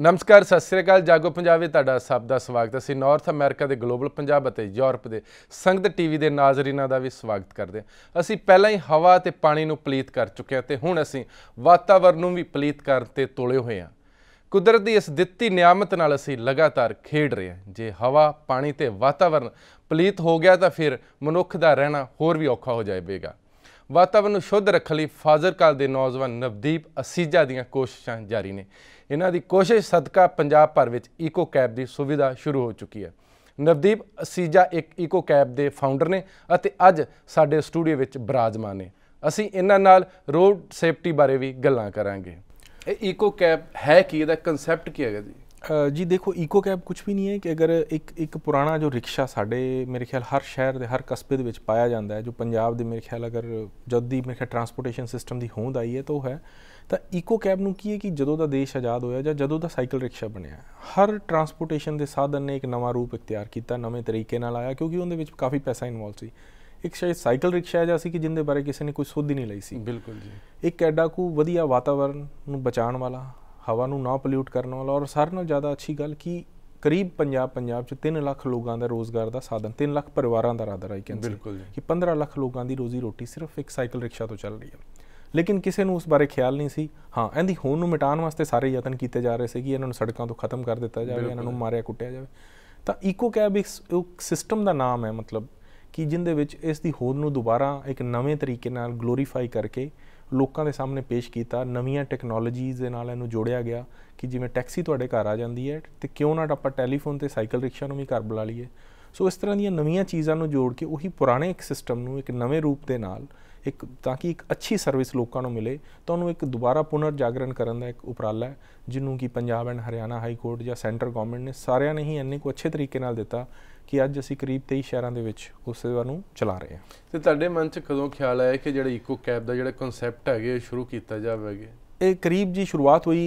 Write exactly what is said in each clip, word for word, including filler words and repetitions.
नमस्कार सत श्री अकाल जागो पंजाब में तुहाडा सब का स्वागत। असीं नॉर्थ अमेरिका के ग्लोबल पंजाब और यूरोप के संगत टीवी के नाजरीना का भी स्वागत करते हैं। असीं पहलां ही हवा ते पानी नूं पलीत कर चुके हैं ते हुण असीं वातावरण नूं भी पलीत करन ते तोले हुए हैं। कुदरत की इस दित्ती नियामत नाल असीं लगातार खेड रहे हैं। जे हवा पानी ते वातावरण पलीत हो गया तो फिर मनुख का रहना होर भी औखा हो जाएगा। वातावरण शुद्ध रखने लई फाजिलका के नौजवान नवदीप असीजा दीआं कोशिशां जारी ने। इन्हां दी कोशिश सदका पंजाब भर विच ईको कैब की सुविधा शुरू हो चुकी है। नवदीप असीजा एक ईको कैब के फाउंडर ने अते अज साडे स्टूडियो विच बिराजमान ने। असीं इन्हां नाल रोड सेफ्टी बारे भी गल्लां करांगे। ये ईको कैब है की, इहदा कंसैप्ट की है जी? जी देखो, ईको कैब कुछ भी नहीं है कि अगर एक एक पुराना जो रिक्शा साढ़े मेरे ख्याल हर शहर के हर कस्बे के पाया जाता है, जो पंजाब के मेरे ख्याल अगर जद दी मेरे ख्याल ट्रांसपोर्टेशन सिस्टम की होंद आई है तो है तो ईको कैब नूं की है कि जदों दा देश आज़ाद होया जां जदों दा साइकिल रिक्शा बनया, हर ट्रांसपोर्टेशन के साधन ने एक नवा रूप इख्तियार किया, नवे तरीके नाल आया, क्योंकि उहदे विच काफ़ी पैसा इनवॉल्व सी। एक शायद साइकिल रिक्शा जिहा सी कि जिंदे बारे किसी ने कोई सुध ही नहीं लई सी। बिल्कुल जी। एक एडा को वधिया वातावरण नूं बचाउण वाला, हवा नूं ना पल्यूट करने वाला, और सारे नाल ज़्यादा अच्छी गल कि करीब पंजाब पंजाब च तीन लाख लोगों का रोज़गार का साधन, तीन लाख परिवारों का रादर आई कैन बिल्कुल कि पंद्रह लाख लोगों की रोजी रोटी सिर्फ एक साइकिल रिक्शा तो चल रही है। लेकिन किसी को उस बारे ख्याल नहीं सी। हाँ, इहदी होंद नूं मिटाउण वास्ते सारे यतन किए जा रहे थे कि इन्होंने सड़कों तो खत्म कर दिता जाए, इन्होंने मारिया कुटिया जाए। तो ईको कैब एक सिस्टम का नाम है, मतलब कि जिंदे विच इस दी होंद नूं दोबारा एक नवे तरीके नाल ग्लोरीफाई करके लोगों के सामने पेश किया, नवीं टैक्नोलॉजीज़ दे नाल इहनूं जोड़िया गया कि जिवें टैक्सी तुहाडे घर आ जाती है तो क्यों ना आपां टैलीफोन ते साइकिल रिक्शा नूं भी घर बुला लीए। सो इस तरह दीयां नवीं चीज़ां नूं जोड़ के उही पुराने एक सिस्टम नूं एक नवे रूप दे नाल एक ताकि एक अच्छी सर्विस लोगों को मिले, तो उन्होंने एक दोबारा पुनर्जागरण करने का एक उपराला है जिन्हों कि Punjab and Haryana High Court या सेंट्रल गवर्नमेंट ने सारिਆਂ ने ही इन्ने को अच्छे तरीके नाल दिता कि अज असीं करीब तेईस शहरों के उस सेवा नूं चला रहे हैं। तो तुहाडे मन च कदों ख्याल आया कि जिहड़ा ईको कैब का जिहड़ा कॉन्सैप्ट है शुरू किया जाएगा? ये करीब जी शुरुआत हुई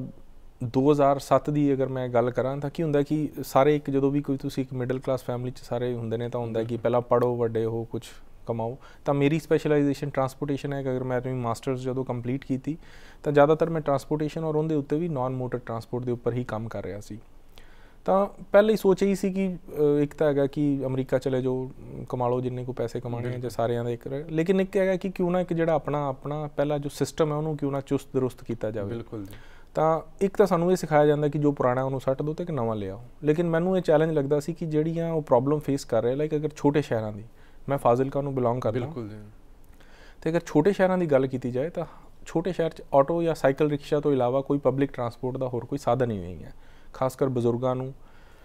दो हज़ार सत्त की अगर मैं गल करा तो की हुंदा कि सारे एक जो भी कोई तुसीं एक मिडल क्लास फैमिली च सारे हुंदे ने, तो हुंदा कि पहला पढ़ो वड्डे हो कुछ कमाओ। तो मेरी स्पैशलाइजेशन ट्रांसपोर्टेशन है कि अगर मैं अपनी मास्टर्स जो कंप्लीट की थी तो ज़्यादातर मैं ट्रांसपोर्टेशन और उनके उत्ते भी नॉन मोटर ट्रांसपोर्ट के उपर ही काम कर रहा सी। तो पहले ही सोच यही सी कि एक तो है कि अमरीका चले जो कमा लो जिन्ने को पैसे कमाने हैं जो सारे एक, लेकिन एक है कि क्यों ना एक जो अपना अपना पहला जो सिस्टम है उन्होंने क्यों ना चुस्त दुरुस्त किया जाए। बिल्कुल। तो एक तो सानू ये सिखाया जाता कि जो पुराना उन्होंने सट दो तो एक नवा ले आओ। लेकिन मैनू ये चैलेंज लगता सी कि जिहड़ियां वो प्रॉब्लम फेस कर रहे, लाइक अगर छोटे शहरों की, मैं फाजिलका नूं बिलोंग करदा, बिल्कुल तो अगर छोटे शहरों की गल की जाए तो छोटे शहर च ऑटो या साइकिल रिक्शा तो इलावा कोई पब्लिक ट्रांसपोर्ट का होर कोई साधन ही नहीं है। खासकर बजुर्गों नूं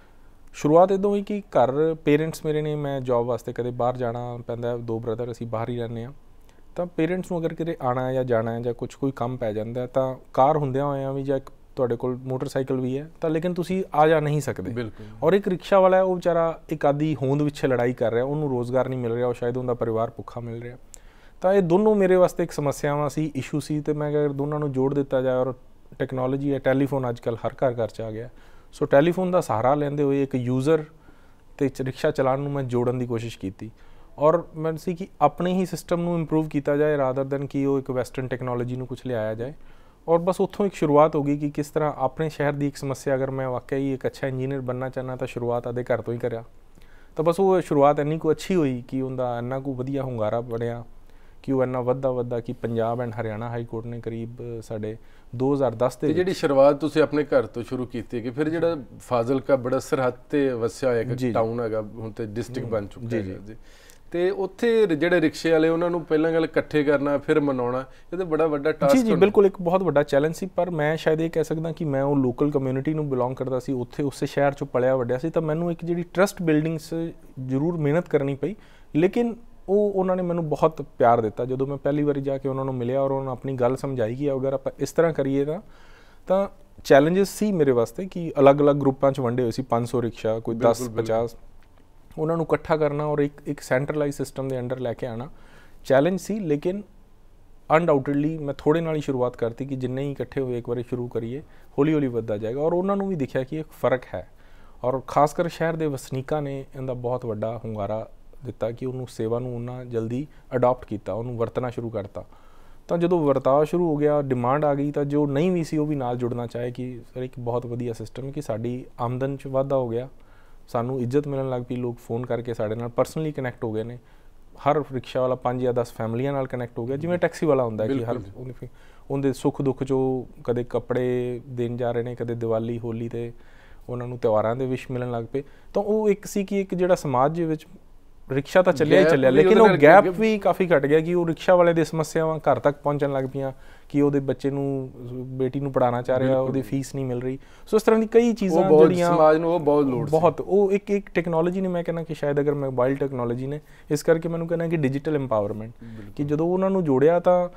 शुरुआत इदों ही कि घर पेरेंट्स मेरे ने, मैं जॉब वास्ते कदे बाहर जाना पैंदा, दो ब्रदर असीं बाहर ही रहने, तो पेरेंट्स नूं अगर किते आना है या जाना है या कुछ कोई काम पै जांदा है तो कार हुंदियां होइयां भी जां तुहाडे कोल मोटरसाइकिल भी है तो लेकिन तुसीं आ जा नहीं सकते। और एक रिक्शा वाला है वो बेचारा एक आधी होंद पिछे लड़ाई कर रहा, उन्होंने रोज़गार नहीं मिल रहा, और शायद उनका परिवार भुखा मिल रहा। तो ये दोनों मेरे वास्ते एक समस्यावां सी, इशू सी, तो मैं अगर दोनों को जोड़ दिता जाए, और टैक्नोलॉजी है, टैलीफोन अजकल हर घर घर च आ गया, सो टैलीफोन का सहारा लेंदे हुए एक यूज़र तो रिक्शा चलाने में मैं जोड़न की कोशिश की, और मैं सी कि अपने ही सिस्टम को इंप्रूव किया जाए रादर दैन कि वो एक वैसटर्न टैक्नोलॉजी को कुछ लियाया जाए। और बस उत्थों एक शुरुआत हो गई कि किस तरह अपने शहर की एक समस्या, अगर मैं वाकई एक अच्छा इंजीनियर बनना चाहना तो शुरुआत आदे घर तो ही करा। तो बस वो शुरुआत इन्नी को अच्छी हुई कि उनका इन्ना को वधिया हुंगारा बनया कि वो इन्ना वधदा वधदा कि Punjab and Haryana High Court ने करीब साढ़े दो हज़ार दस के जी शुरुआत तुसीं अपने घर तो शुरू की कि फिर जो फाजिलका बड़ा सरहद ते वसिया होया एक टाउन है हुण ते डिस्ट्रिक्ट बन चुका है जी, तो उत्थे जिहड़े रिक्शे वाले उन्होंने पहला गल इकट्ठे करना फिर मनाउणा, ये तो बड़ा वड्डा टास्क जी जी बिल्कुल एक बहुत वड्डा चैलेंज सी। पर मैं शायद ये कह सकदा कि मैं वो लोकल कम्यूनिटी नूं बिलोंग करदा सी, उत्थे उस शहर चों पलिया वड्डिया सी, तो मैनूं एक जिहड़ी ट्रस्ट बिल्डिंग जरूर मेहनत करनी पई, लेकिन वो उन्होंने मैंने बहुत प्यार दिता जो मैं पहली बार जाके उन्होंने मिलिया और उन्होंने अपनी गल समझाई कि अगर आप इस तरह करिए तो चैलेंजेस सी मेरे वास्ते कि अलग अलग ग्रुपों च वंडे हुए सी, पाँच सौ रिक्शा, कोई दस पचास, उन्होंने इकट्ठा करना और एक एक सेंट्रलाइज सिस्टम के अंडर लैके आना चैलेंज सी। लेकिन अनडाउटेडली मैं थोड़े नाल ही शुरुआत करती कि जिन्ने ही इकट्ठे हुए एक बार शुरू करिए, हौली हौली वधदा जाएगा। और उन्होंने भी दिखा कि एक फ़र्क है, और खासकर शहर के वसनीकां ने इनका बहुत वड्डा हुंगारा दिता कि उन्होंने सेवा नूं उन्हां जल्दी अडॉप्ट किया, उन्होंने वरतना शुरू करता। ਤਾਂ ਜਦੋਂ ਵਰਤਾਅ ਸ਼ੁਰੂ ਹੋ ਗਿਆ, ਡਿਮਾਂਡ ਆ ਗਈ, ਤਾਂ ਜੋ ਨਹੀਂ ਵੀ ਸੀ ਉਹ ਵੀ ਨਾਲ ਜੁੜਨਾ ਚਾਹੇ ਕਿ ਸਰ ਇੱਕ ਬਹੁਤ ਵਧੀਆ ਸਿਸਟਮ ਕਿ ਸਾਡੀ ਆਮਦਨ 'ਚ ਵਾਧਾ ਹੋ ਗਿਆ, ਸਾਨੂੰ ਇੱਜ਼ਤ ਮਿਲਣ ਲੱਗ ਪਈ, ਲੋਕ ਫੋਨ ਕਰਕੇ ਸਾਡੇ ਨਾਲ ਪਰਸਨਲੀ ਕਨੈਕਟ ਹੋ ਗਏ ਨੇ। ਹਰ ਰਿਕਸ਼ਾ ਵਾਲਾ ਪੰਜ ਜਾਂ ਦਸ ਫੈਮਲੀਆਂ ਨਾਲ ਕਨੈਕਟ ਹੋ ਗਿਆ, ਜਿਵੇਂ ਟੈਕਸੀ ਵਾਲਾ ਹੁੰਦਾ ਕਿ ਹਰ ਉਹਦੇ ਸੁੱਖ ਦੁੱਖ 'ਚੋਂ ਕਦੇ ਕੱਪੜੇ ਦੇਣ ਜਾ ਰਹੇ ਨੇ, ਕਦੇ ਦੀਵਾਲੀ ਹੋਲੀ 'ਤੇ ਉਹਨਾਂ ਨੂੰ ਤਿਉਹਾਰਾਂ ਦੇ ਵਿਸ਼ ਮਿਲਣ ਲੱਗ ਪਏ। ਤਾਂ ਉਹ ਇੱਕ ਸੀ ਕਿ ਇੱਕ ਜਿਹੜਾ ਸਮਾਜ ਦੇ ਵਿੱਚ ਰਿਕਸ਼ਾ ਤਾਂ ਚੱਲਿਆ ਹੀ ਚੱਲਿਆ, ਲੇਕਿਨ ਉਹ ਗੈਪ ਵੀ ਕਾਫੀ ਘਟ ਗਿਆ ਕਿ ਉਹ ਰਿਕਸ਼ਾ ਵਾਲੇ ਦੀ ਸਮੱਸਿਆਵਾਂ ਘਰ ਤੱਕ ਪਹੁੰਚਣ ਲੱਗ ਪਈਆਂ ਕਿ ਉਹਦੇ ਬੱਚੇ ਨੂੰ, ਬੇਟੀ ਨੂੰ ਪੜ੍ਹਾਉਣਾ ਚਾਹ ਰਿਹਾ, ਉਹਦੀ ਫੀਸ ਨਹੀਂ ਮਿਲ ਰਹੀ। ਸੋ ਇਸ ਤਰ੍ਹਾਂ ਦੀ ਕਈ ਚੀਜ਼ਾਂ ਜਿਹੜੀਆਂ ਸਮਾਜ ਨੂੰ ਉਹ ਬਹੁਤ ਲੋੜ ਬਹੁਤ ਉਹ ਇੱਕ ਇੱਕ ਟੈਕਨੋਲੋਜੀ ਨੇ, ਮੈਂ ਕਹਿੰਦਾ ਕਿ ਸ਼ਾਇਦ ਅਗਰ ਮੋਬਾਈਲ ਟੈਕਨੋਲੋਜੀ ਨੇ, ਇਸ ਕਰਕੇ ਮੈਨੂੰ ਕਹਿੰਦਾ ਕਿ ਡਿਜੀਟਲ ਇੰਪਾਵਰਮੈਂਟ, ਕਿ ਜਦੋਂ ਉਹਨਾਂ ਨੂੰ ਜੋੜਿਆ ਤਾਂ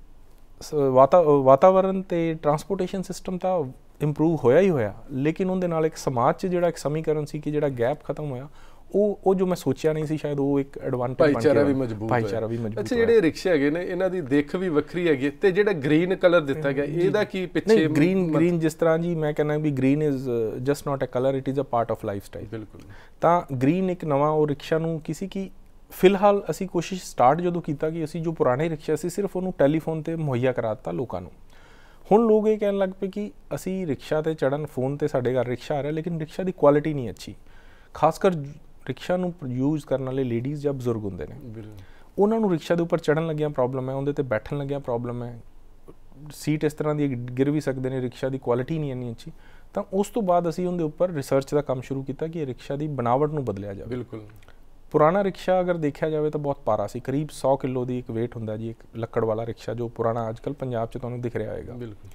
ਵਾਤਾ ਵਾਤਾਵਰਨ ਅਤੇ ਟਰਾਂਸਪੋਰਟੇਸ਼ਨ ਸਿਸਟਮ ਤਾਂ ਇੰਪਰੂਵ ਹੋਇਆ ਹੀ ਹੋਇਆ, ਲੇਕਿਨ ਉਹਦੇ ਨਾਲ ਇੱਕ ਸਮਾਜ 'ਚ ਜਿਹੜਾ ਇੱਕ ਸਮੀਕਰਨ ਸੀ ਕਿ ਜਿਹੜਾ ਗੈਪ ਖਤਮ ਹੋਇਆ, ਉਹ ਉਹ ਜੋ ਮੈਂ ਸੋਚਿਆ ਨਹੀਂ ਸੀ ਸ਼ਾਇਦ ਉਹ ਇੱਕ ਐਡਵਾਂਟੇਜ ਭਾਈਚਾਰਾ ਵੀ ਮਜ਼ਬੂਤ ਭਾਈਚਾਰਾ ਵੀ ਮਜ਼ਬੂਤ। ਅੱਛਾ, ਜਿਹੜੇ ਰਿਕਸ਼ੇ ਹੈਗੇ ਨੇ ਇਹਨਾਂ ਦੀ ਦਿੱਖ ਵੀ ਵੱਖਰੀ ਹੈਗੀ, ਤੇ ਜਿਹੜਾ ਗ੍ਰੀਨ ਕਲਰ ਦਿੱਤਾ ਗਿਆ ਇਹਦਾ ਕੀ ਪਿੱਛੇ? ਗ੍ਰੀਨ ਗ੍ਰੀਨ ਜਿਸ ਤਰ੍ਹਾਂ ਜੀ ਮੈਂ ਕਹਿੰਦਾ ਵੀ green is just not a colour, it is a part of lifestyle. ਬਿਲਕੁਲ। ਤਾਂ ਗ੍ਰੀਨ ਇੱਕ ਨਵਾਂ ਉਹ ਰਿਕਸ਼ਾ ਨੂੰ ਕਿਸੇ ਕੀ ਫਿਲਹਾਲ ਅਸੀਂ ਕੋਸ਼ਿਸ਼ ਸਟਾਰਟ ਜਦੋਂ ਕੀਤਾ ਕਿ ਅਸੀਂ ਜੋ ਪੁਰਾਣੇ ਰਿਕਸ਼ਾ ਸੀ ਸਿਰਫ ਉਹਨੂੰ ਟੈਲੀਫੋਨ 'ਤੇ ਮੁਹੱਈਆ ਕਰਾ ਦਿੱਤਾ ਲੋਕਾਂ ਨੂੰ। ਹੁਣ ਲੋਕ ਇਹ ਕਹਿਣ ਲੱਗ ਪਏ ਕਿ ਅਸੀਂ ਰਿਕਸ਼ਾ 'ਤੇ ਚੜ੍ਹਨ, ਫੋਨ 'ਤੇ ਸਾਡੇ ਘਰ ਰਿਕਸ਼ਾ ਆ ਰਿਹਾ, ਲੇਕਿਨ ਰਿਕਸ਼ਾ ਦੀ ਕੁਆਲਿਟੀ ਨਹੀਂ ਅੱਛੀ। ਖਾਸ ਕਰ ਰਿਕਸ਼ਾ ਨੂੰ ਯੂਜ਼ ਕਰਨ ਵਾਲੇ ਲੇਡੀਜ਼ ਜਾਂ ਬਜ਼ੁਰਗ ਹੁੰਦੇ ਨੇ, ਉਹਨਾਂ ਨੂੰ ਰਿਕਸ਼ਾ ਦੇ ਉੱਪਰ ਚੜ੍ਹਨ ਲੱਗਿਆ ਪ੍ਰੋਬਲਮ ਹੈ, ਉਹਦੇ 'ਤੇ ਬੈਠਣ ਲੱਗਿਆ ਪ੍ਰੋਬਲਮ ਹੈ, ਸੀਟ ਇਸ ਤਰ੍ਹਾਂ ਦੀ ਗਿਰ ਵੀ ਸਕਦੇ ਨੇ, ਰਿਕਸ਼ਾ ਦੀ ਕੁਆਲਿਟੀ ਨਹੀਂ ਇੰਨੀ ਅੱਛੀ। ਤਾਂ ਉਸ ਤੋਂ ਬਾਅਦ ਅਸੀਂ ਉਹਦੇ ਉੱਪਰ ਰਿਸਰਚ ਦਾ ਕੰਮ ਸ਼ੁਰੂ ਕੀਤਾ ਕਿ ਰਿਕਸ਼ਾ ਦੀ ਬਣਾਵਟ ਨੂੰ ਬਦਲਿਆ ਜਾਵੇ। ਬਿਲਕੁਲ। ਪੁਰਾਣਾ ਰਿਕਸ਼ਾ ਅਗਰ ਦੇਖਿਆ ਜਾਵੇ ਤਾਂ ਬਹੁਤ ਭਾਰਾ ਸੀ, ਕਰੀਬ ਸੌ ਕਿਲੋ ਦੀ ਇੱਕ ਵੇਟ ਹੁੰਦਾ ਜੀ ਇੱਕ ਲੱਕੜ ਵਾਲਾ ਰਿਕਸ਼ਾ, ਜੋ ਪੁਰਾਣਾ ਅੱਜ ਕੱਲ੍ਹ ਪੰਜਾਬ 'ਚ ਤੁਹਾਨੂੰ ਦਿਖ ਰਿਹਾ ਹੋਏਗਾ। ਬਿਲਕੁਲ।